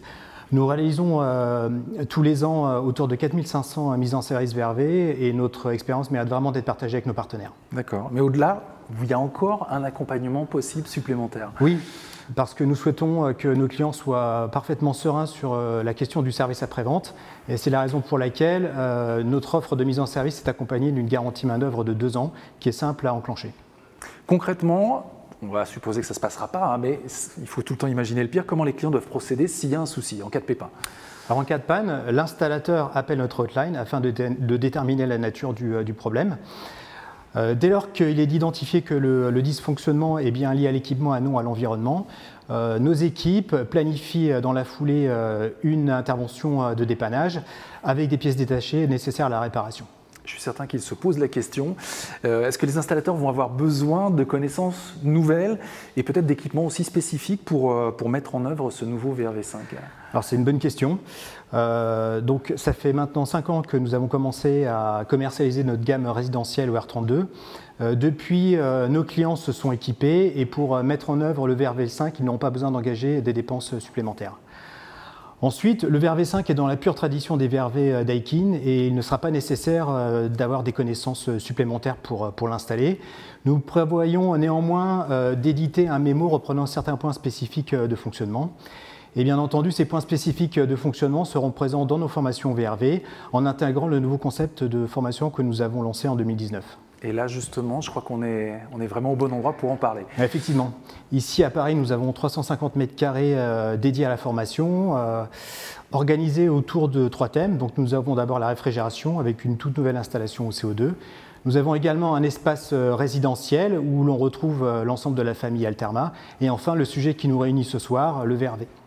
Nous réalisons euh, tous les ans euh, autour de quatre mille cinq cents mises en service V R V et notre expérience mérite vraiment d'être partagée avec nos partenaires. D'accord. Mais au-delà, il y a encore un accompagnement possible supplémentaire. Oui, parce que nous souhaitons que nos clients soient parfaitement sereins sur euh, la question du service après-vente. Et c'est la raison pour laquelle euh, notre offre de mise en service est accompagnée d'une garantie main-d'œuvre de deux ans qui est simple à enclencher. Concrètement, on va supposer que ça ne se passera pas, hein, mais il faut tout le temps imaginer le pire. Comment les clients doivent procéder s'il y a un souci, en cas de pépin? Alors en cas de panne, l'installateur appelle notre hotline afin de, dé de déterminer la nature du, euh, du problème. Euh, dès lors qu'il est identifié que le, le dysfonctionnement est bien lié à l'équipement et non à l'environnement, euh, nos équipes planifient dans la foulée euh, une intervention de dépannage avec des pièces détachées nécessaires à la réparation. Je suis certain qu'ils se posent la question. Euh, Est-ce que les installateurs vont avoir besoin de connaissances nouvelles et peut-être d'équipements aussi spécifiques pour, euh, pour mettre en œuvre ce nouveau V R V cinq? Alors c'est une bonne question. Euh, donc ça fait maintenant cinq ans que nous avons commencé à commercialiser notre gamme résidentielle O R trente-deux. Euh, depuis, euh, nos clients se sont équipés et pour mettre en œuvre le V R V cinq, ils n'ont pas besoin d'engager des dépenses supplémentaires. Ensuite, le V R V cinq est dans la pure tradition des V R V Daikin et il ne sera pas nécessaire d'avoir des connaissances supplémentaires pour, pour l'installer. Nous prévoyons néanmoins euh, d'éditer un mémo reprenant certains points spécifiques de fonctionnement. Et bien entendu, ces points spécifiques de fonctionnement seront présents dans nos formations V R V en intégrant le nouveau concept de formation que nous avons lancé en deux mille dix-neuf. Et là, justement, je crois qu'on est, on est vraiment au bon endroit pour en parler. Effectivement. Ici, à Paris, nous avons trois cent cinquante mètres carrés euh, dédiés à la formation, euh, organisés autour de trois thèmes. Donc, nous avons d'abord la réfrigération avec une toute nouvelle installation au C O deux. Nous avons également un espace euh, résidentiel où l'on retrouve euh, l'ensemble de la famille Alterma. Et enfin, le sujet qui nous réunit ce soir, le V R V.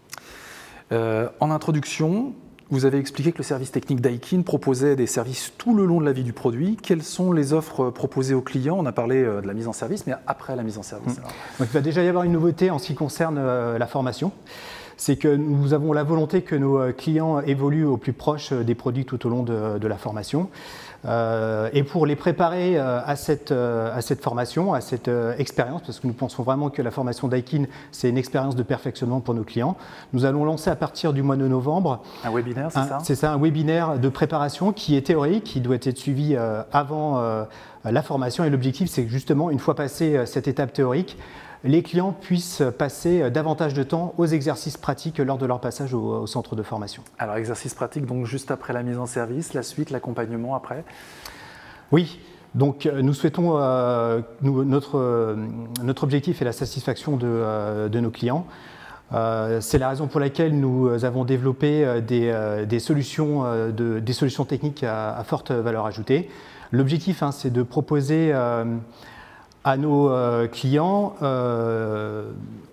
Euh, en introduction, vous avez expliqué que le service technique Daikin proposait des services tout le long de la vie du produit. Quelles sont les offres proposées aux clients? On a parlé de la mise en service, mais après la mise en service. Mmh. Donc, il va déjà y avoir une nouveauté en ce qui concerne euh, la formation. C'est que nous avons la volonté que nos clients évoluent au plus proche des produits tout au long de, de la formation. Euh, et pour les préparer euh, à, cette, euh, à cette formation, à cette euh, expérience, parce que nous pensons vraiment que la formation Daikin, c'est une expérience de perfectionnement pour nos clients, nous allons lancer à partir du mois de novembre un webinaire, c'est ça? C'est ça, un webinaire de préparation qui est théorique, qui doit être suivi euh, avant euh, la formation. Et l'objectif, c'est que justement, une fois passé euh, cette étape théorique, les clients puissent passer davantage de temps aux exercices pratiques lors de leur passage au, au centre de formation. Alors, exercice pratique, donc juste après la mise en service, la suite, l'accompagnement après? Oui, donc nous souhaitons, euh, nous, notre, euh, notre objectif est la satisfaction de, euh, de nos clients. Euh, c'est la raison pour laquelle nous avons développé des, euh, des, solutions, euh, de, des solutions techniques à, à forte valeur ajoutée. L'objectif, hein, c'est de proposer euh, à nos euh, clients euh,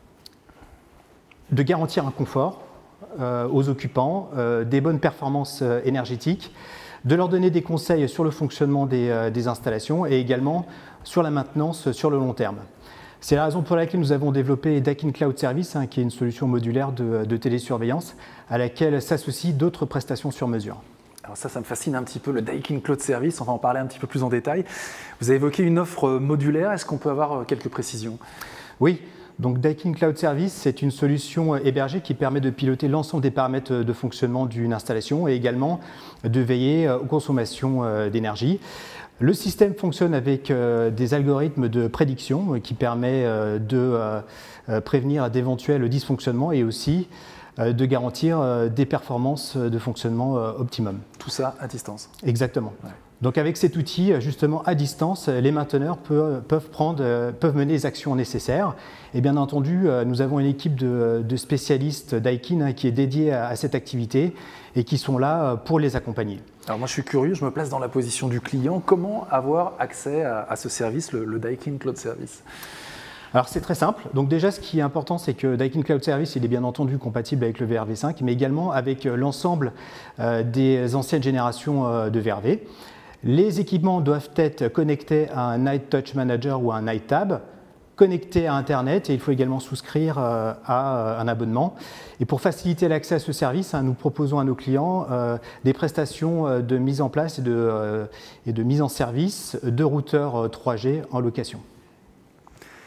de garantir un confort euh, aux occupants, euh, des bonnes performances euh, énergétiques, de leur donner des conseils sur le fonctionnement des, euh, des installations et également sur la maintenance sur le long terme. C'est la raison pour laquelle nous avons développé Daikin Cloud Service, hein, qui est une solution modulaire de, de télésurveillance à laquelle s'associent d'autres prestations sur mesure. Alors ça, ça me fascine un petit peu, le Daikin Cloud Service, on va en parler un petit peu plus en détail. Vous avez évoqué une offre modulaire, est-ce qu'on peut avoir quelques précisions? Oui, donc Daikin Cloud Service, c'est une solution hébergée qui permet de piloter l'ensemble des paramètres de fonctionnement d'une installation et également de veiller aux consommations d'énergie. Le système fonctionne avec des algorithmes de prédiction qui permettent de prévenir d'éventuels dysfonctionnements et aussi de garantir des performances de fonctionnement optimum. Tout ça à distance. Exactement. Ouais. Donc avec cet outil, justement à distance, les mainteneurs peuvent, peuvent, prendre, peuvent mener les actions nécessaires. Et bien entendu, nous avons une équipe de, de spécialistes Daikin qui est dédiée à, à cette activité et qui sont là pour les accompagner. Alors moi je suis curieux, je me place dans la position du client. Comment avoir accès à, à ce service, le, le Daikin Cloud Service? Alors c'est très simple. Donc déjà, ce qui est important, c'est que Daikin Cloud Service, il est bien entendu compatible avec le V R V cinq, mais également avec l'ensemble euh, des anciennes générations euh, de V R V. Les équipements doivent être connectés à un Night Touch Manager ou à un Night Tab, connectés à Internet, et il faut également souscrire euh, à euh, un abonnement. Et pour faciliter l'accès à ce service, hein, nous proposons à nos clients euh, des prestations euh, de mise en place et de, euh, et de mise en service de routeurs euh, trois G en location.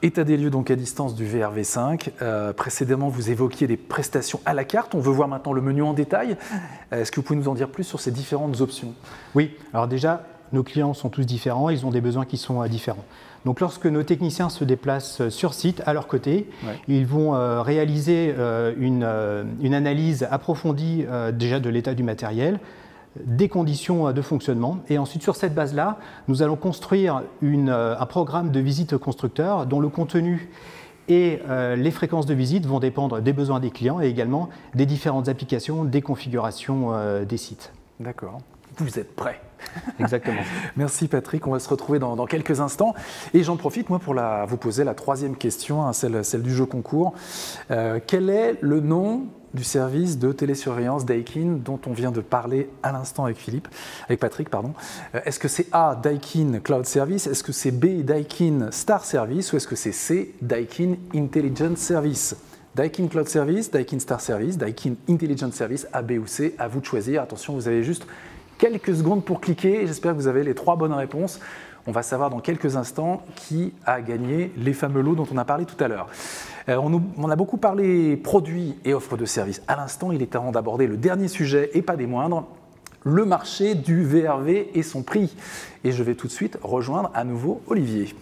État des lieux donc à distance du V R V cinq. Euh, précédemment, vous évoquiez des prestations à la carte. On veut voir maintenant le menu en détail. Est-ce que vous pouvez nous en dire plus sur ces différentes options? Oui, alors déjà, nos clients sont tous différents, ils ont des besoins qui sont euh, différents. Donc lorsque nos techniciens se déplacent sur site, à leur côté, ouais. ils vont euh, réaliser euh, une, euh, une analyse approfondie euh, déjà de l'état du matériel, des conditions de fonctionnement. Et ensuite, sur cette base-là, nous allons construire une, un programme de visite constructeur dont le contenu et euh, les fréquences de visite vont dépendre des besoins des clients et également des différentes applications, des configurations euh, des sites. D'accord. Vous êtes prêts. Exactement. Merci Patrick, on va se retrouver dans, dans quelques instants. Et j'en profite moi pour la, vous poser la troisième question, hein, celle, celle du jeu concours. Euh, quel est le nom du service de télésurveillance Daikin dont on vient de parler à l'instant avec Philippe, avec Patrick, pardon. Euh, est-ce que c'est A, Daikin Cloud Service? Est-ce que c'est B, Daikin Star Service? Ou est-ce que c'est C, Daikin Intelligent Service? Daikin Cloud Service, Daikin Star Service, Daikin Intelligent Service, A, B ou C, à vous de choisir. Attention, vous avez juste quelques secondes pour cliquer. J'espère que vous avez les trois bonnes réponses. On va savoir dans quelques instants qui a gagné les fameux lots dont on a parlé tout à l'heure. Euh, on, nous, on a beaucoup parlé produits et offres de services. À l'instant, il est temps d'aborder le dernier sujet, et pas des moindres, le marché du V R V et son prix. Et je vais tout de suite rejoindre à nouveau Olivier.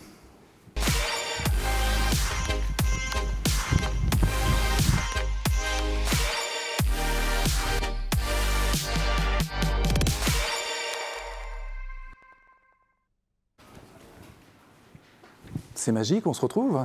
C'est magique, on se retrouve.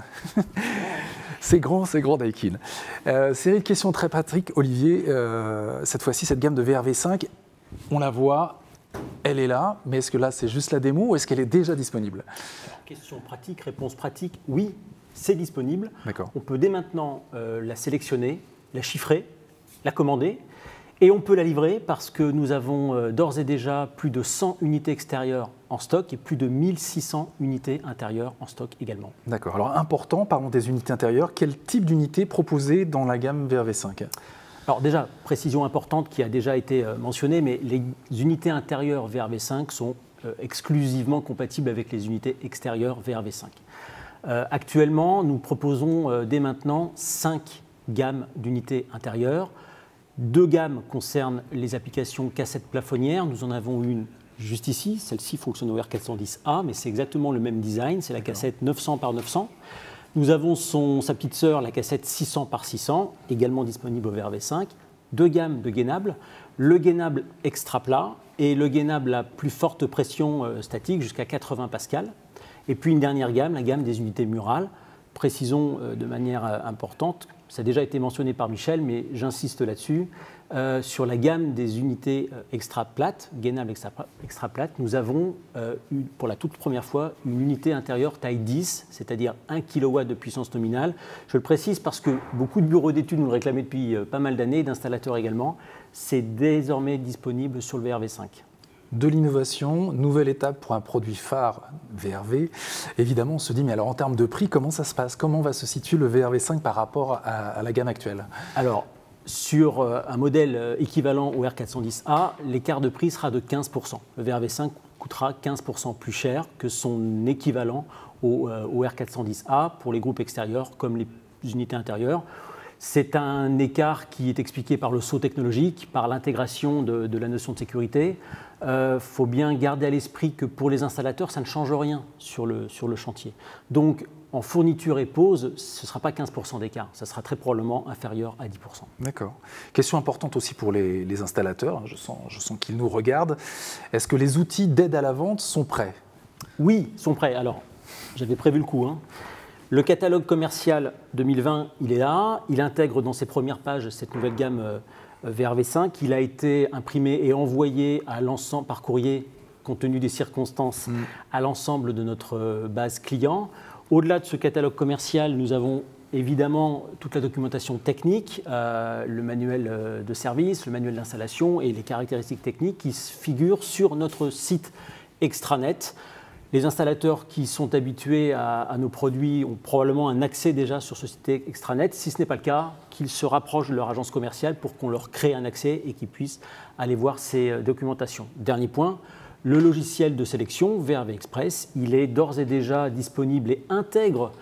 C'est grand, c'est grand Daikin. Euh, série de questions très pratiques, Olivier. Euh, cette fois-ci, cette gamme de V R V cinq, on la voit, elle est là, mais est-ce que là, c'est juste la démo ou est-ce qu'elle est déjà disponible? Alors, question pratique, réponse pratique, oui, c'est disponible. On peut dès maintenant euh, la sélectionner, la chiffrer, la commander. Et on peut la livrer parce que nous avons euh, d'ores et déjà plus de cent unités extérieures en stock et plus de mille six cents unités intérieures en stock également. D'accord. Alors important, parlons des unités intérieures. Quel type d'unité proposée dans la gamme V R V cinq? Alors déjà, précision importante qui a déjà été euh, mentionnée, mais les unités intérieures V R V cinq sont euh, exclusivement compatibles avec les unités extérieures V R V cinq. Euh, actuellement, nous proposons euh, dès maintenant cinq gammes d'unités intérieures. Deux gammes concernent les applications cassettes plafonnières. Nous en avons une juste ici. Celle-ci fonctionne au R quatre cent dix A, mais c'est exactement le même design. C'est la cassette neuf cents par neuf cents. Nous avons son, sa petite sœur, la cassette six cents par six cents, également disponible au V R V cinq. Deux gammes de gainables. Le gainable extra plat et le gainable à plus forte pression euh, statique jusqu'à quatre-vingts pascal. Et puis une dernière gamme, la gamme des unités murales. Précisons euh, de manière euh, importante, ça a déjà été mentionné par Michel, mais j'insiste là-dessus, euh, sur la gamme des unités euh, extra plates, gainable extra, extra plate, nous avons euh, eu, pour la toute première fois une unité intérieure taille dix, c'est-à-dire un kilowatt de puissance nominale. Je le précise parce que beaucoup de bureaux d'études nous le réclamaient depuis euh, pas mal d'années, d'installateurs également. C'est désormais disponible sur le V R V cinq. De l'innovation, nouvelle étape pour un produit phare V R V. Évidemment, on se dit, mais alors en termes de prix, comment ça se passe? Comment va se situer le V R V cinq par rapport à, à la gamme actuelle? Alors, sur euh, un modèle euh, équivalent au R quatre cent dix A, l'écart de prix sera de quinze pour cent. Le V R V cinq coûtera quinze pour cent plus cher que son équivalent au, euh, au R quatre cent dix A pour les groupes extérieurs comme les unités intérieures. C'est un écart qui est expliqué par le saut technologique, par l'intégration de, de la notion de sécurité. Il euh, faut bien garder à l'esprit que pour les installateurs, ça ne change rien sur le, sur le chantier. Donc, en fourniture et pose, ce ne sera pas quinze pour cent d'écart, ça sera très probablement inférieur à dix pour cent. D'accord. Question importante aussi pour les, les installateurs, je sens, je sens qu'ils nous regardent. Est-ce que les outils d'aide à la vente sont prêts? Oui, sont prêts. Alors, j'avais prévu le coup, hein. Le catalogue commercial deux mille vingt, il est là. Il intègre dans ses premières pages cette nouvelle gamme euh, V R V cinq. Il a été imprimé et envoyé à l'ensemble par courrier, compte tenu des circonstances, mmh. à l'ensemble de notre euh, base client. Au-delà de ce catalogue commercial, nous avons évidemment toute la documentation technique, euh, le manuel euh, de service, le manuel d'installation et les caractéristiques techniques qui figurent sur notre site extranet. Les installateurs qui sont habitués à, à nos produits ont probablement un accès déjà sur ce site extranet. Si ce n'est pas le cas, qu'ils se rapprochent de leur agence commerciale pour qu'on leur crée un accès et qu'ils puissent aller voir ces documentations. Dernier point, le logiciel de sélection V R V Express, il est d'ores et déjà disponible et intègre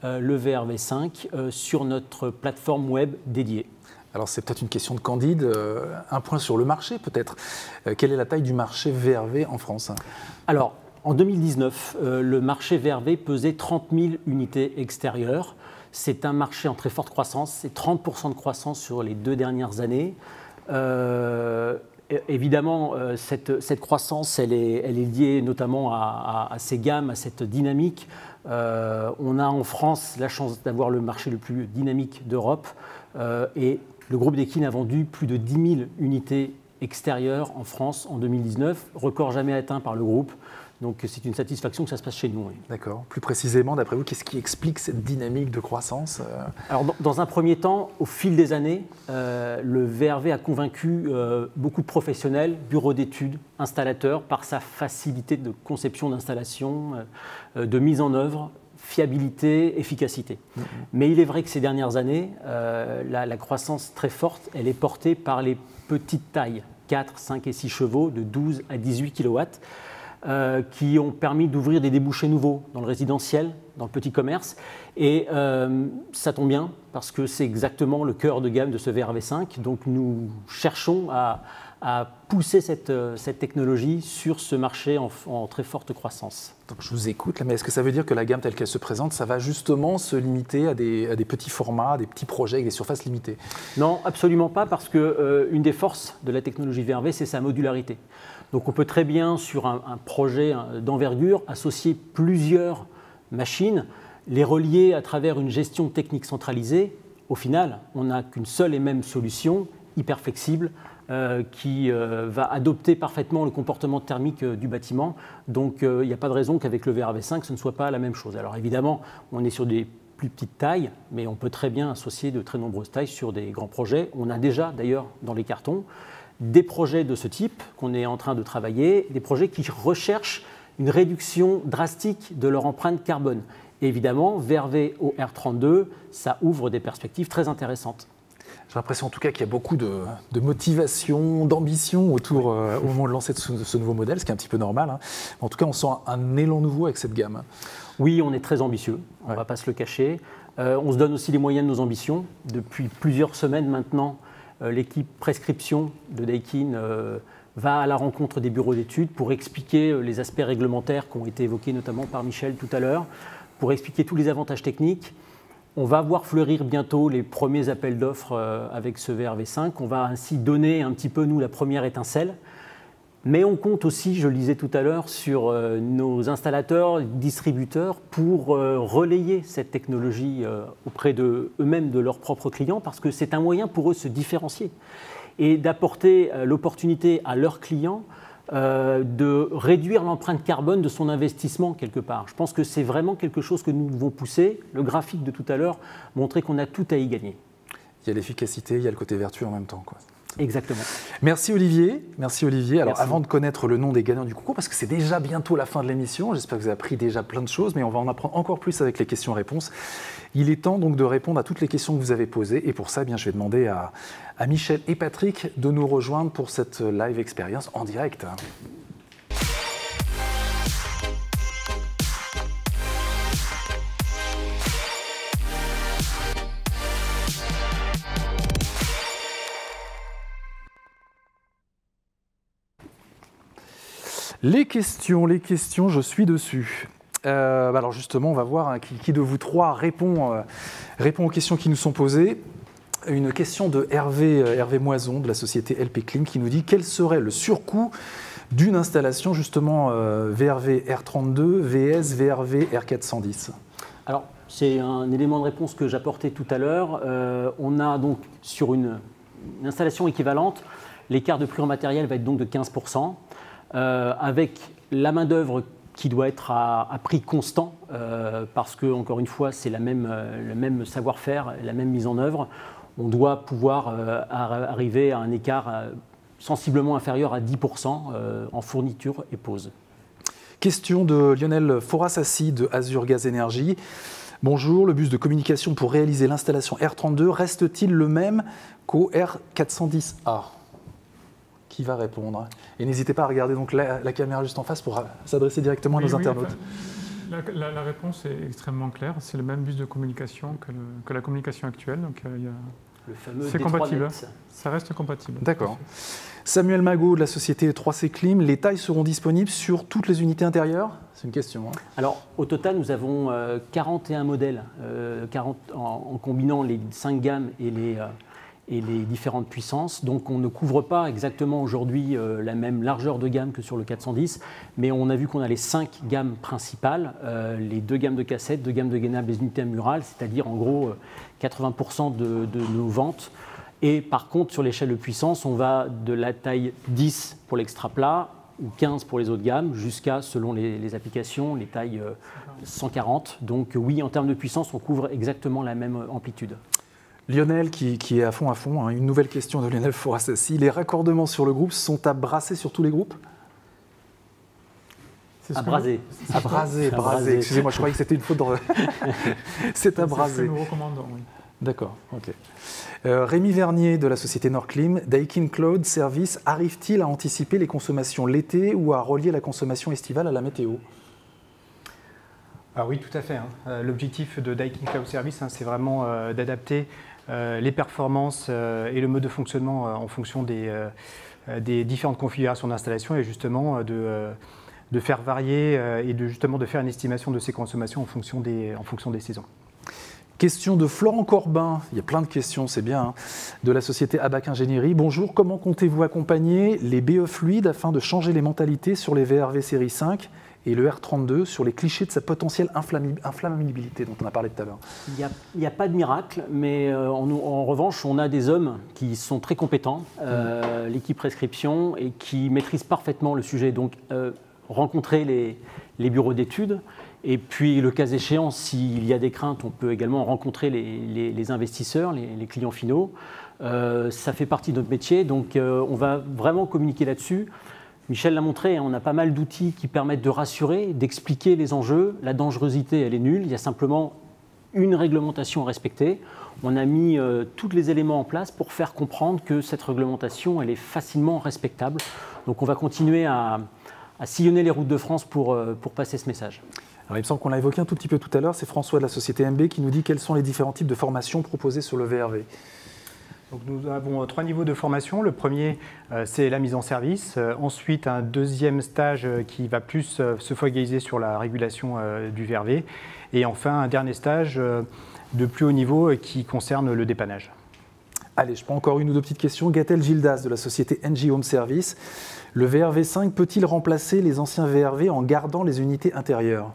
euh, le V R V cinq euh, sur notre plateforme web dédiée. Alors c'est peut-être une question de Candide, euh, un point sur le marché peut-être. Euh, quelle est la taille du marché V R V en France? Alors, en deux mille dix-neuf, euh, le marché V R V pesait trente mille unités extérieures. C'est un marché en très forte croissance, c'est trente pour cent de croissance sur les deux dernières années. Euh, évidemment, euh, cette, cette croissance, elle est, elle est liée notamment à, à, à ces gammes, à cette dynamique. Euh, on a en France la chance d'avoir le marché le plus dynamique d'Europe euh, et le groupe Daikin a vendu plus de dix mille unités extérieures en France en deux mille dix-neuf, record jamais atteint par le groupe. Donc c'est une satisfaction que ça se passe chez nous. Oui. D'accord. Plus précisément, d'après vous, qu'est-ce qui explique cette dynamique de croissance? Alors dans, dans un premier temps, au fil des années, euh, le V R V a convaincu euh, beaucoup de professionnels, bureaux d'études, installateurs, par sa facilité de conception d'installation, euh, de mise en œuvre, fiabilité, efficacité. Mmh. Mais il est vrai que ces dernières années, euh, la, la croissance très forte, elle est portée par les petites tailles, quatre, cinq et six chevaux, de douze à dix-huit kilowatts, euh, qui ont permis d'ouvrir des débouchés nouveaux dans le résidentiel, dans le petit commerce. Et euh, ça tombe bien, parce que c'est exactement le cœur de gamme de ce V R V cinq. Donc nous cherchons à, à pousser cette, cette technologie sur ce marché en, en très forte croissance. Donc je vous écoute, là, mais est-ce que ça veut dire que la gamme telle qu'elle se présente, ça va justement se limiter à des, à des petits formats, à des petits projets avec des surfaces limitées? Non, absolument pas, parce qu'une euh, des forces de la technologie V R V, c'est sa modularité. Donc on peut très bien, sur un, un projet d'envergure, associer plusieurs machines, les relier à travers une gestion technique centralisée. Au final, on n'a qu'une seule et même solution, hyper flexible, Euh, qui euh, va adopter parfaitement le comportement thermique euh, du bâtiment. Donc il euh, n'y a pas de raison qu'avec le V R V cinq, ce ne soit pas la même chose. Alors évidemment, on est sur des plus petites tailles, mais on peut très bien associer de très nombreuses tailles sur des grands projets. On a déjà d'ailleurs dans les cartons des projets de ce type qu'on est en train de travailler, des projets qui recherchent une réduction drastique de leur empreinte carbone. Et évidemment, V R V au R trente-deux, ça ouvre des perspectives très intéressantes. J'ai l'impression en tout cas qu'il y a beaucoup de, de motivation, d'ambition autour, euh, au moment de lancer de ce, de ce nouveau modèle, ce qui est un petit peu normal. Hein. En tout cas, on sent un, un élan nouveau avec cette gamme. Oui, on est très ambitieux, on ne ouais. va pas se le cacher. Euh, on se donne aussi les moyens de nos ambitions. Depuis plusieurs semaines maintenant, euh, l'équipe prescription de Daikin euh, va à la rencontre des bureaux d'études pour expliquer euh, les aspects réglementaires qui ont été évoqués notamment par Michel tout à l'heure, pour expliquer tous les avantages techniques. On va voir fleurir bientôt les premiers appels d'offres avec ce V R V cinq. On va ainsi donner un petit peu, nous, la première étincelle. Mais on compte aussi, je le disais tout à l'heure, sur nos installateurs, distributeurs, pour relayer cette technologie auprès d'eux-mêmes, de leurs propres clients, parce que c'est un moyen pour eux de se différencier et d'apporter l'opportunité à leurs clients Euh, de réduire l'empreinte carbone de son investissement quelque part. Je pense que c'est vraiment quelque chose que nous devons pousser. Le graphique de tout à l'heure montrait qu'on a tout à y gagner. Il y a l'efficacité, il y a le côté vertueux en même temps, quoi. Exactement. Merci Olivier. Merci Olivier. Alors Merci. Avant de connaître le nom des gagnants du concours, parce que c'est déjà bientôt la fin de l'émission, j'espère que vous avez appris déjà plein de choses, mais on va en apprendre encore plus avec les questions-réponses. Il est temps donc de répondre à toutes les questions que vous avez posées, et pour ça, eh bien, je vais demander à, à Michel et Patrick de nous rejoindre pour cette live expérience en direct. Les questions, les questions, je suis dessus. Euh, alors justement, on va voir hein, qui, qui de vous trois répond, euh, répond aux questions qui nous sont posées. Une question de Hervé, euh, Hervé Moison de la société L P Clim qui nous dit quel serait le surcoût d'une installation justement euh, V R V R trente-deux, V S, V R V R quatre cent dix. Alors c'est un élément de réponse que j'apportais tout à l'heure. Euh, on a donc sur une, une installation équivalente, l'écart de prix en matériel va être donc de quinze pour cent. Euh, avec la main-d'œuvre qui doit être à, à prix constant, euh, parce que, encore une fois, c'est la même, euh, le même savoir-faire, la même mise en œuvre. On doit pouvoir euh, arriver à un écart euh, sensiblement inférieur à dix pour cent euh, en fourniture et pose. Question de Lionel Forassassi de Azure Gaz Énergie. Bonjour, le bus de communication pour réaliser l'installation R trente-deux reste-t-il le même qu'au R quatre cent dix A ? Qui va répondre? Et n'hésitez pas à regarder donc la, la caméra juste en face pour s'adresser directement à oui, nos oui, internautes. Enfin, La, la, la réponse est extrêmement claire. C'est le même bus de communication que, le, que la communication actuelle. Donc, euh, il y a... Le fameux C'est compatible. Ça reste compatible. D'accord. Samuel Magot de la société trois C Clim, les tailles seront disponibles sur toutes les unités intérieures? C'est une question. Hein. Alors, au total, nous avons euh, quarante et un modèles euh, quarante, en, en combinant les cinq gammes et les, euh, et les différentes puissances. Donc, on ne couvre pas exactement aujourd'hui euh, la même largeur de gamme que sur le quatre cent dix, mais on a vu qu'on a les cinq gammes principales, euh, les deux gammes de cassettes, deux gammes de gainables, les unités murales, c'est-à-dire en gros euh, quatre-vingts pour cent de, de nos ventes. Et par contre, sur l'échelle de puissance, on va de la taille dix pour l'extra plat ou quinze pour les autres gammes, jusqu'à, selon les, les applications, les tailles euh, cent quarante. Donc oui, en termes de puissance, on couvre exactement la même amplitude. Lionel, qui, qui est à fond à fond, hein, une nouvelle question de Lionel Fourassassi. Les raccordements sur le groupe sont à brasser sur tous les groupes? À braser. À braser, braser. Excusez-moi, je croyais que c'était une faute de... C'est à braser. C'est ce que nous recommandons, oui. D'accord, ok. Euh, Rémi Vernier de la société Norclim, Daikin Cloud Service arrive-t-il à anticiper les consommations l'été ou à relier la consommation estivale à la météo? Ah oui, tout à fait. Hein. L'objectif de Daikin Cloud Service, hein, c'est vraiment euh, d'adapter euh, les performances euh, et le mode de fonctionnement euh, en fonction des, euh, des différentes configurations d'installation et justement euh, de, euh, de faire varier euh, et de, justement de faire une estimation de ces consommations en fonction des, en fonction des saisons. Question de Florent Corbin, il y a plein de questions, c'est bien, hein, de la société Abac Ingénierie. Bonjour, comment comptez-vous accompagner les B E fluides afin de changer les mentalités sur les V R V série cinq et le R trente-deux sur les clichés de sa potentielle inflammabilité dont on a parlé tout à l'heure? Il n'y a, a pas de miracle, mais euh, en, en revanche, on a des hommes qui sont très compétents, euh, mmh. l'équipe prescription, et qui maîtrisent parfaitement le sujet. Donc, euh, rencontrer les, les bureaux d'études. Et puis, le cas échéant, s'il y a des craintes, on peut également rencontrer les, les, les investisseurs, les, les clients finaux. Euh, ça fait partie de notre métier, donc euh, on va vraiment communiquer là-dessus. Michel l'a montré, on a pas mal d'outils qui permettent de rassurer, d'expliquer les enjeux. La dangerosité, elle est nulle. Il y a simplement une réglementation à respecter. On a mis euh, tous les éléments en place pour faire comprendre que cette réglementation, elle est facilement respectable. Donc, on va continuer à, à sillonner les routes de France pour, euh, pour passer ce message. Alors, il me semble qu'on l'a évoqué un tout petit peu tout à l'heure, c'est François de la société M B qui nous dit quels sont les différents types de formations proposées sur le V R V. Donc, nous avons trois niveaux de formation. Le premier, euh, c'est la mise en service. Euh, ensuite, un deuxième stage euh, qui va plus euh, se focaliser sur la régulation euh, du V R V. Et enfin, un dernier stage euh, de plus haut niveau euh, qui concerne le dépannage. Allez, je prends encore une ou deux petites questions. Gaëtel Gildas de la société N J Home Service. Le V R V cinq peut-il remplacer les anciens V R V en gardant les unités intérieures?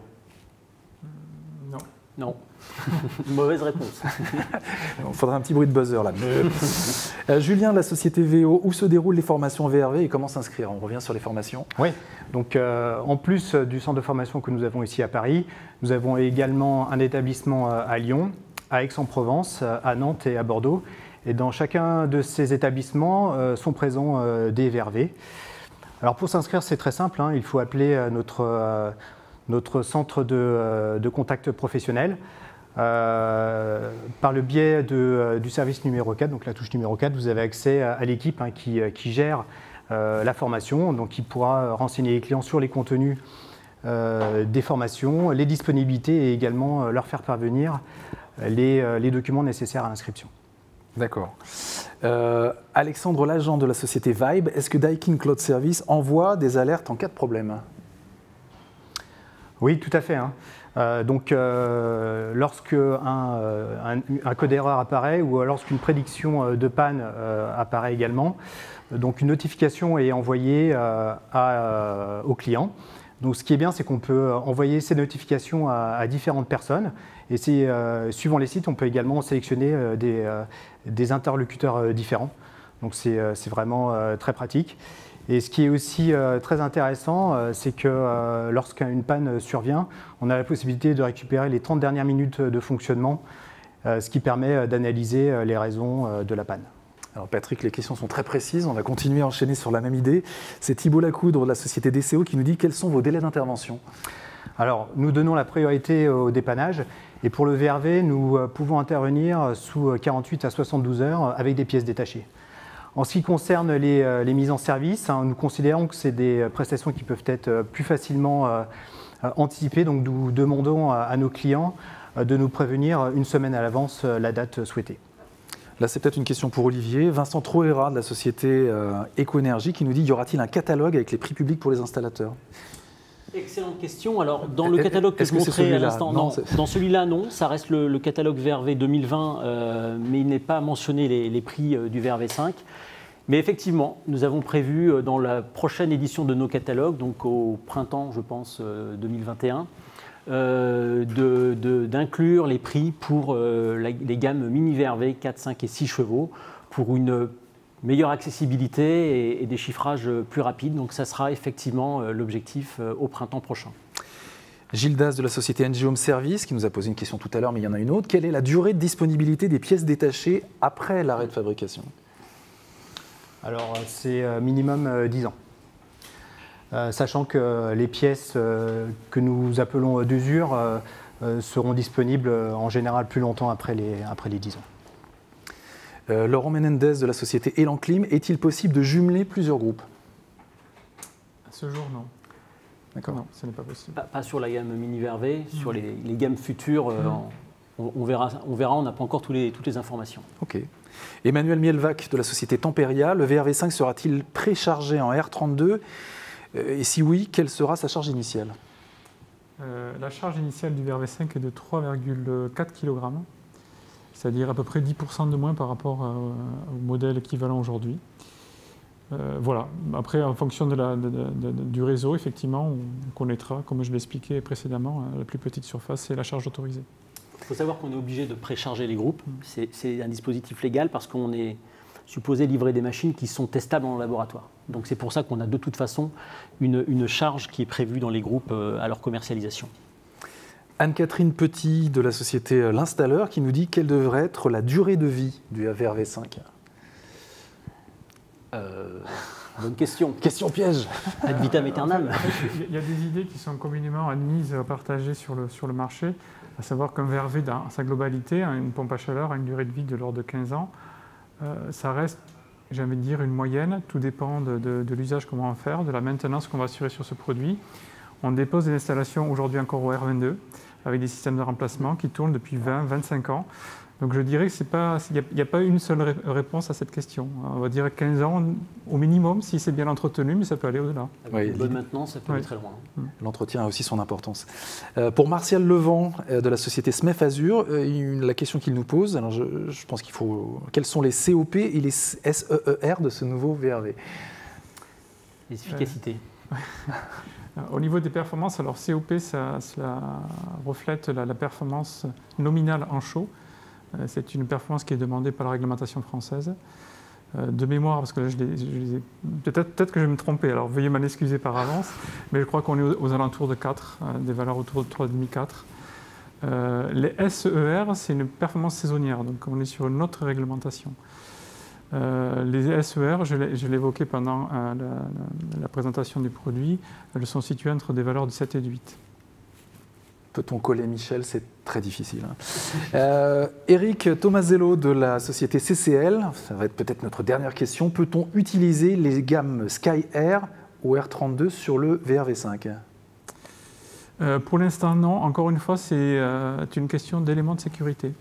Non. Non. Mauvaise réponse. Il faudrait un petit bruit de buzzer là. euh, Julien de la société V O, où se déroulent les formations V R V et comment s'inscrire? On revient sur les formations. Oui, donc euh, en plus du centre de formation que nous avons ici à Paris, nous avons également un établissement à Lyon, à Aix-en-Provence, à Nantes et à Bordeaux. Et dans chacun de ces établissements euh, sont présents euh, des V R V. Alors pour s'inscrire, c'est très simple, hein, il faut appeler notre, euh, notre centre de, euh, de contact professionnel. Euh, par le biais de, euh, du service numéro quatre, donc la touche numéro quatre, vous avez accès à, à l'équipe hein, qui, qui gère euh, la formation, donc qui pourra renseigner les clients sur les contenus euh, des formations, les disponibilités et également euh, leur faire parvenir les, euh, les documents nécessaires à l'inscription. D'accord. Euh, Alexandre Lajean de la société Vibe, est-ce que Daikin Cloud Service envoie des alertes en cas de problème? Oui, tout à fait. Hein. Euh, donc, euh, lorsque un, un, un code erreur apparaît ou lorsqu'une prédiction de panne euh, apparaît également, donc une notification est envoyée euh, à, euh, au client. Donc, ce qui est bien, c'est qu'on peut envoyer ces notifications à, à différentes personnes. Et c'est, euh, suivant les sites, on peut également sélectionner euh, des, euh, des interlocuteurs euh, différents. Donc, c'est, euh, c'est vraiment euh, très pratique. Et ce qui est aussi euh, très intéressant, euh, c'est que euh, lorsqu'une panne survient, on a la possibilité de récupérer les trente dernières minutes de fonctionnement, euh, ce qui permet euh, d'analyser euh, les raisons euh, de la panne. Alors Patrick, les questions sont très précises, on va continuer à enchaîner sur la même idée. C'est Thibault Lacoudre de la société D C O qui nous dit quels sont vos délais d'intervention? Alors, nous donnons la priorité au dépannage et pour le V R V, nous pouvons intervenir sous quarante-huit à soixante-douze heures avec des pièces détachées. En ce qui concerne les, les mises en service, hein, nous considérons que c'est des prestations qui peuvent être plus facilement euh, euh, anticiper. Donc nous demandons à, à nos clients euh, de nous prévenir une semaine à l'avance euh, la date souhaitée. Là, c'est peut-être une question pour Olivier. Vincent Troera de la société euh, Ecoénergie qui nous dit, y aura-t-il un catalogue avec les prix publics pour les installateurs? Excellente question. Alors, dans le catalogue que je montrais à l'instant, non, dans celui-là, non. Ça reste le, le catalogue V R V deux mille vingt, euh, mais il n'est pas mentionné les, les prix euh, du V R V cinq. Mais effectivement, nous avons prévu euh, dans la prochaine édition de nos catalogues, donc au printemps, je pense, euh, deux mille vingt et un, euh, de, de, d'inclure les prix pour euh, la, les gammes mini V R V quatre, cinq et six chevaux pour une meilleure accessibilité et, et des chiffrages plus rapides. Donc ça sera effectivement euh, l'objectif euh, au printemps prochain. Gilles Das de la société N G Home Service qui nous a posé une question tout à l'heure, mais il y en a une autre. Quelle est la durée de disponibilité des pièces détachées après l'arrêt de fabrication? Alors c'est minimum euh, dix ans. Euh, sachant que les pièces euh, que nous appelons d'usure euh, euh, seront disponibles euh, en général plus longtemps après les, après les dix ans. Euh, Laurent Menendez de la société Elan Clim, est-il possible de jumeler plusieurs groupes? À ce jour, non. D'accord. Non, ce n'est pas possible. Pas, pas sur la gamme mini V R V, mmh. sur les, les gammes futures, euh, mmh. on, on, verra, on verra, on n'a pas encore tous les, toutes les informations. Ok. Emmanuel Mielvac de la société Temperia, le V R V cinq sera-t-il préchargé en R trente-deux? Et si oui, quelle sera sa charge initiale? euh, La charge initiale du V R V cinq est de trois virgule quatre kilogrammes, c'est-à-dire à peu près dix pour cent de moins par rapport à, au modèle équivalent aujourd'hui. Euh, voilà. Après, en fonction de la, de, de, de, du réseau, effectivement, on connaîtra, comme je l'ai expliqué précédemment, la plus petite surface et la charge autorisée. Il faut savoir qu'on est obligé de précharger les groupes. C'est un dispositif légal parce qu'on est supposé livrer des machines qui sont testables en laboratoire. Donc c'est pour ça qu'on a de toute façon une, une charge qui est prévue dans les groupes à leur commercialisation. Anne-Catherine Petit de la société L'Installeur qui nous dit quelle devrait être la durée de vie du V R V cinq. Euh, bonne question. Question piège. Ad vitam aeternam. Il y a des idées qui sont communément admises, partagées sur le, sur le marché, à savoir qu'un V R V dans sa globalité, une pompe à chaleur a une durée de vie de l'ordre de quinze ans. Euh, ça reste, j'ai envie de dire, une moyenne. Tout dépend de, de, de l'usage qu'on va en faire, de la maintenance qu'on va assurer sur ce produit. On dépose des installations aujourd'hui encore au R vingt-deux avec des systèmes de remplacement qui tournent depuis vingt à vingt-cinq ans. Donc je dirais qu'il n'y a, a pas une seule ré réponse à cette question. On va dire quinze ans au minimum si c'est bien entretenu, mais ça peut aller au-delà. Avec une bonne maintenance, ça peut aller très loin. L'entretien a aussi son importance. Euh, pour Martial Levent euh, de la société Smef Azure, euh, une, la question qu'il nous pose, alors je, je pense qu'il faut... Quels sont les C O P et les S E E R de ce nouveau V R V? Les efficacités. Euh, Au niveau des performances, alors C O P, ça, cela reflète la, la performance nominale en chaud. C'est une performance qui est demandée par la réglementation française. De mémoire, parce que là, je les, je les peut-être peut-être que je vais me tromper, alors veuillez m'en excuser par avance, mais je crois qu'on est aux, aux alentours de quatre, des valeurs autour de trois virgule cinq à quatre. Euh, les S E R, c'est une performance saisonnière, donc on est sur une autre réglementation. Euh, les S E R, je l'ai évoqué pendant euh, la, la, la présentation du produit, elles sont situées entre des valeurs de sept et de huit. Peut-on coller Michel? C'est très difficile. Hein. Euh, Eric Tomazello de la société C C L, ça va être peut-être notre dernière question. Peut-on utiliser les gammes Sky Air ou R trente-deux sur le V R V cinq? euh, Pour l'instant, non. Encore une fois, c'est euh, une question d'éléments de sécurité.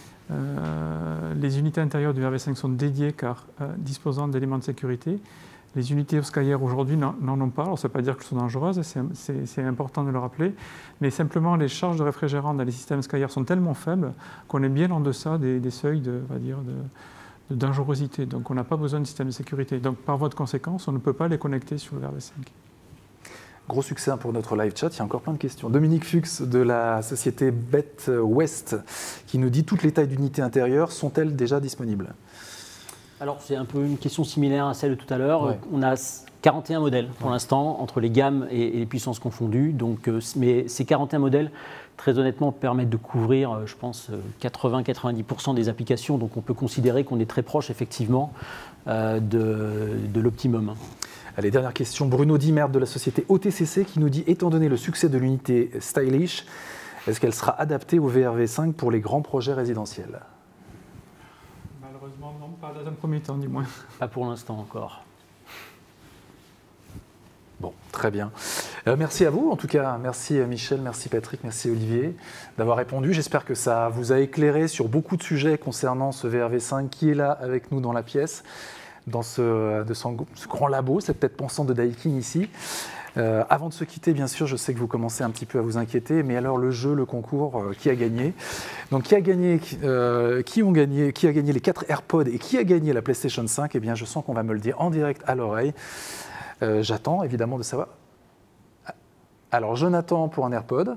Euh, les unités intérieures du V R V cinq sont dédiées car euh, disposant d'éléments de sécurité. Les unités Sky Air aujourd'hui n'en ont pas, alors ça ne veut pas dire qu'elles sont dangereuses, c'est important de le rappeler, mais simplement les charges de réfrigérants dans les systèmes Sky Air sont tellement faibles qu'on est bien en deçà des, des seuils de, on va dire, de, de dangerosité, donc on n'a pas besoin de système de sécurité. Donc par voie de conséquence, on ne peut pas les connecter sur le V R V cinq. Gros succès pour notre live chat, il y a encore plein de questions. Dominique Fuchs de la société Bet West qui nous dit toutes les tailles d'unités intérieures sont-elles déjà disponibles? Alors c'est un peu une question similaire à celle de tout à l'heure. Ouais. On a quarante et un modèles pour ouais. l'instant, entre les gammes et, et les puissances confondues. Donc, euh, mais ces quarante et un modèles, très honnêtement, permettent de couvrir, euh, je pense, quatre-vingts à quatre-vingt-dix pour cent des applications. Donc on peut considérer qu'on est très proche, effectivement, euh, de, de l'optimum. Allez, dernière question. Bruno Dimert de la société O T C C qui nous dit, étant donné le succès de l'unité Stylish, est-ce qu'elle sera adaptée au V R V cinq pour les grands projets résidentiels? Malheureusement, non, pas dans un premier temps, du moins. Pas pour l'instant encore. Bon, très bien. Euh, merci à vous, en tout cas. Merci Michel, merci Patrick, merci Olivier d'avoir répondu. J'espère que ça vous a éclairé sur beaucoup de sujets concernant ce V R V cinq qui est là avec nous dans la pièce, dans ce, de son, ce grand labo, cette tête pensante de Daikin ici. Euh, avant de se quitter, bien sûr, je sais que vous commencez un petit peu à vous inquiéter, mais alors le jeu, le concours, euh, qui a gagné? Donc qui a gagné, euh, qui ont gagné, qui a gagné les quatre AirPods et qui a gagné la PlayStation cinq? Eh bien, je sens qu'on va me le dire en direct à l'oreille. Euh, J'attends évidemment de savoir. Alors, Jonathan pour un AirPod.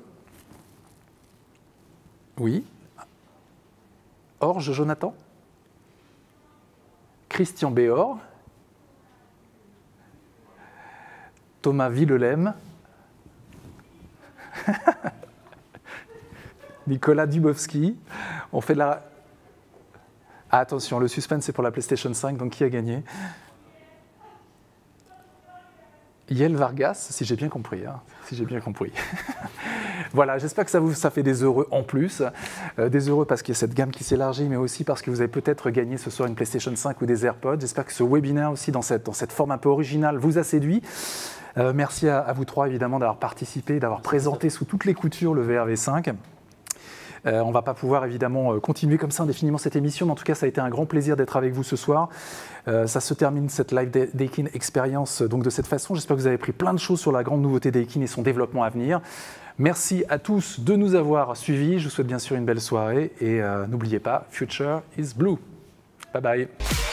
Oui. Orge, Jonathan. Christian Béor. Thomas Villelem. Nicolas Dubowski. On fait de la... Ah, attention, le suspense c'est pour la PlayStation cinq, donc qui a gagné? Yael Vargas, si j'ai bien compris. Hein, si j'ai bien compris. Voilà, j'espère que ça vous ça fait des heureux en plus. Euh, des heureux parce qu'il y a cette gamme qui s'élargit, mais aussi parce que vous avez peut-être gagné ce soir une PlayStation cinq ou des AirPods. J'espère que ce webinaire aussi, dans cette, dans cette forme un peu originale, vous a séduit. Euh, merci à, à vous trois, évidemment, d'avoir participé, d'avoir présenté sous toutes les coutures le V R V cinq. Euh, on ne va pas pouvoir évidemment continuer comme ça indéfiniment cette émission, mais en tout cas ça a été un grand plaisir d'être avec vous ce soir. Euh, ça se termine cette live Daikin Experience donc de cette façon. J'espère que vous avez appris plein de choses sur la grande nouveauté Daikin et son développement à venir. Merci à tous de nous avoir suivis. Je vous souhaite bien sûr une belle soirée et euh, n'oubliez pas, Future is Blue. Bye bye.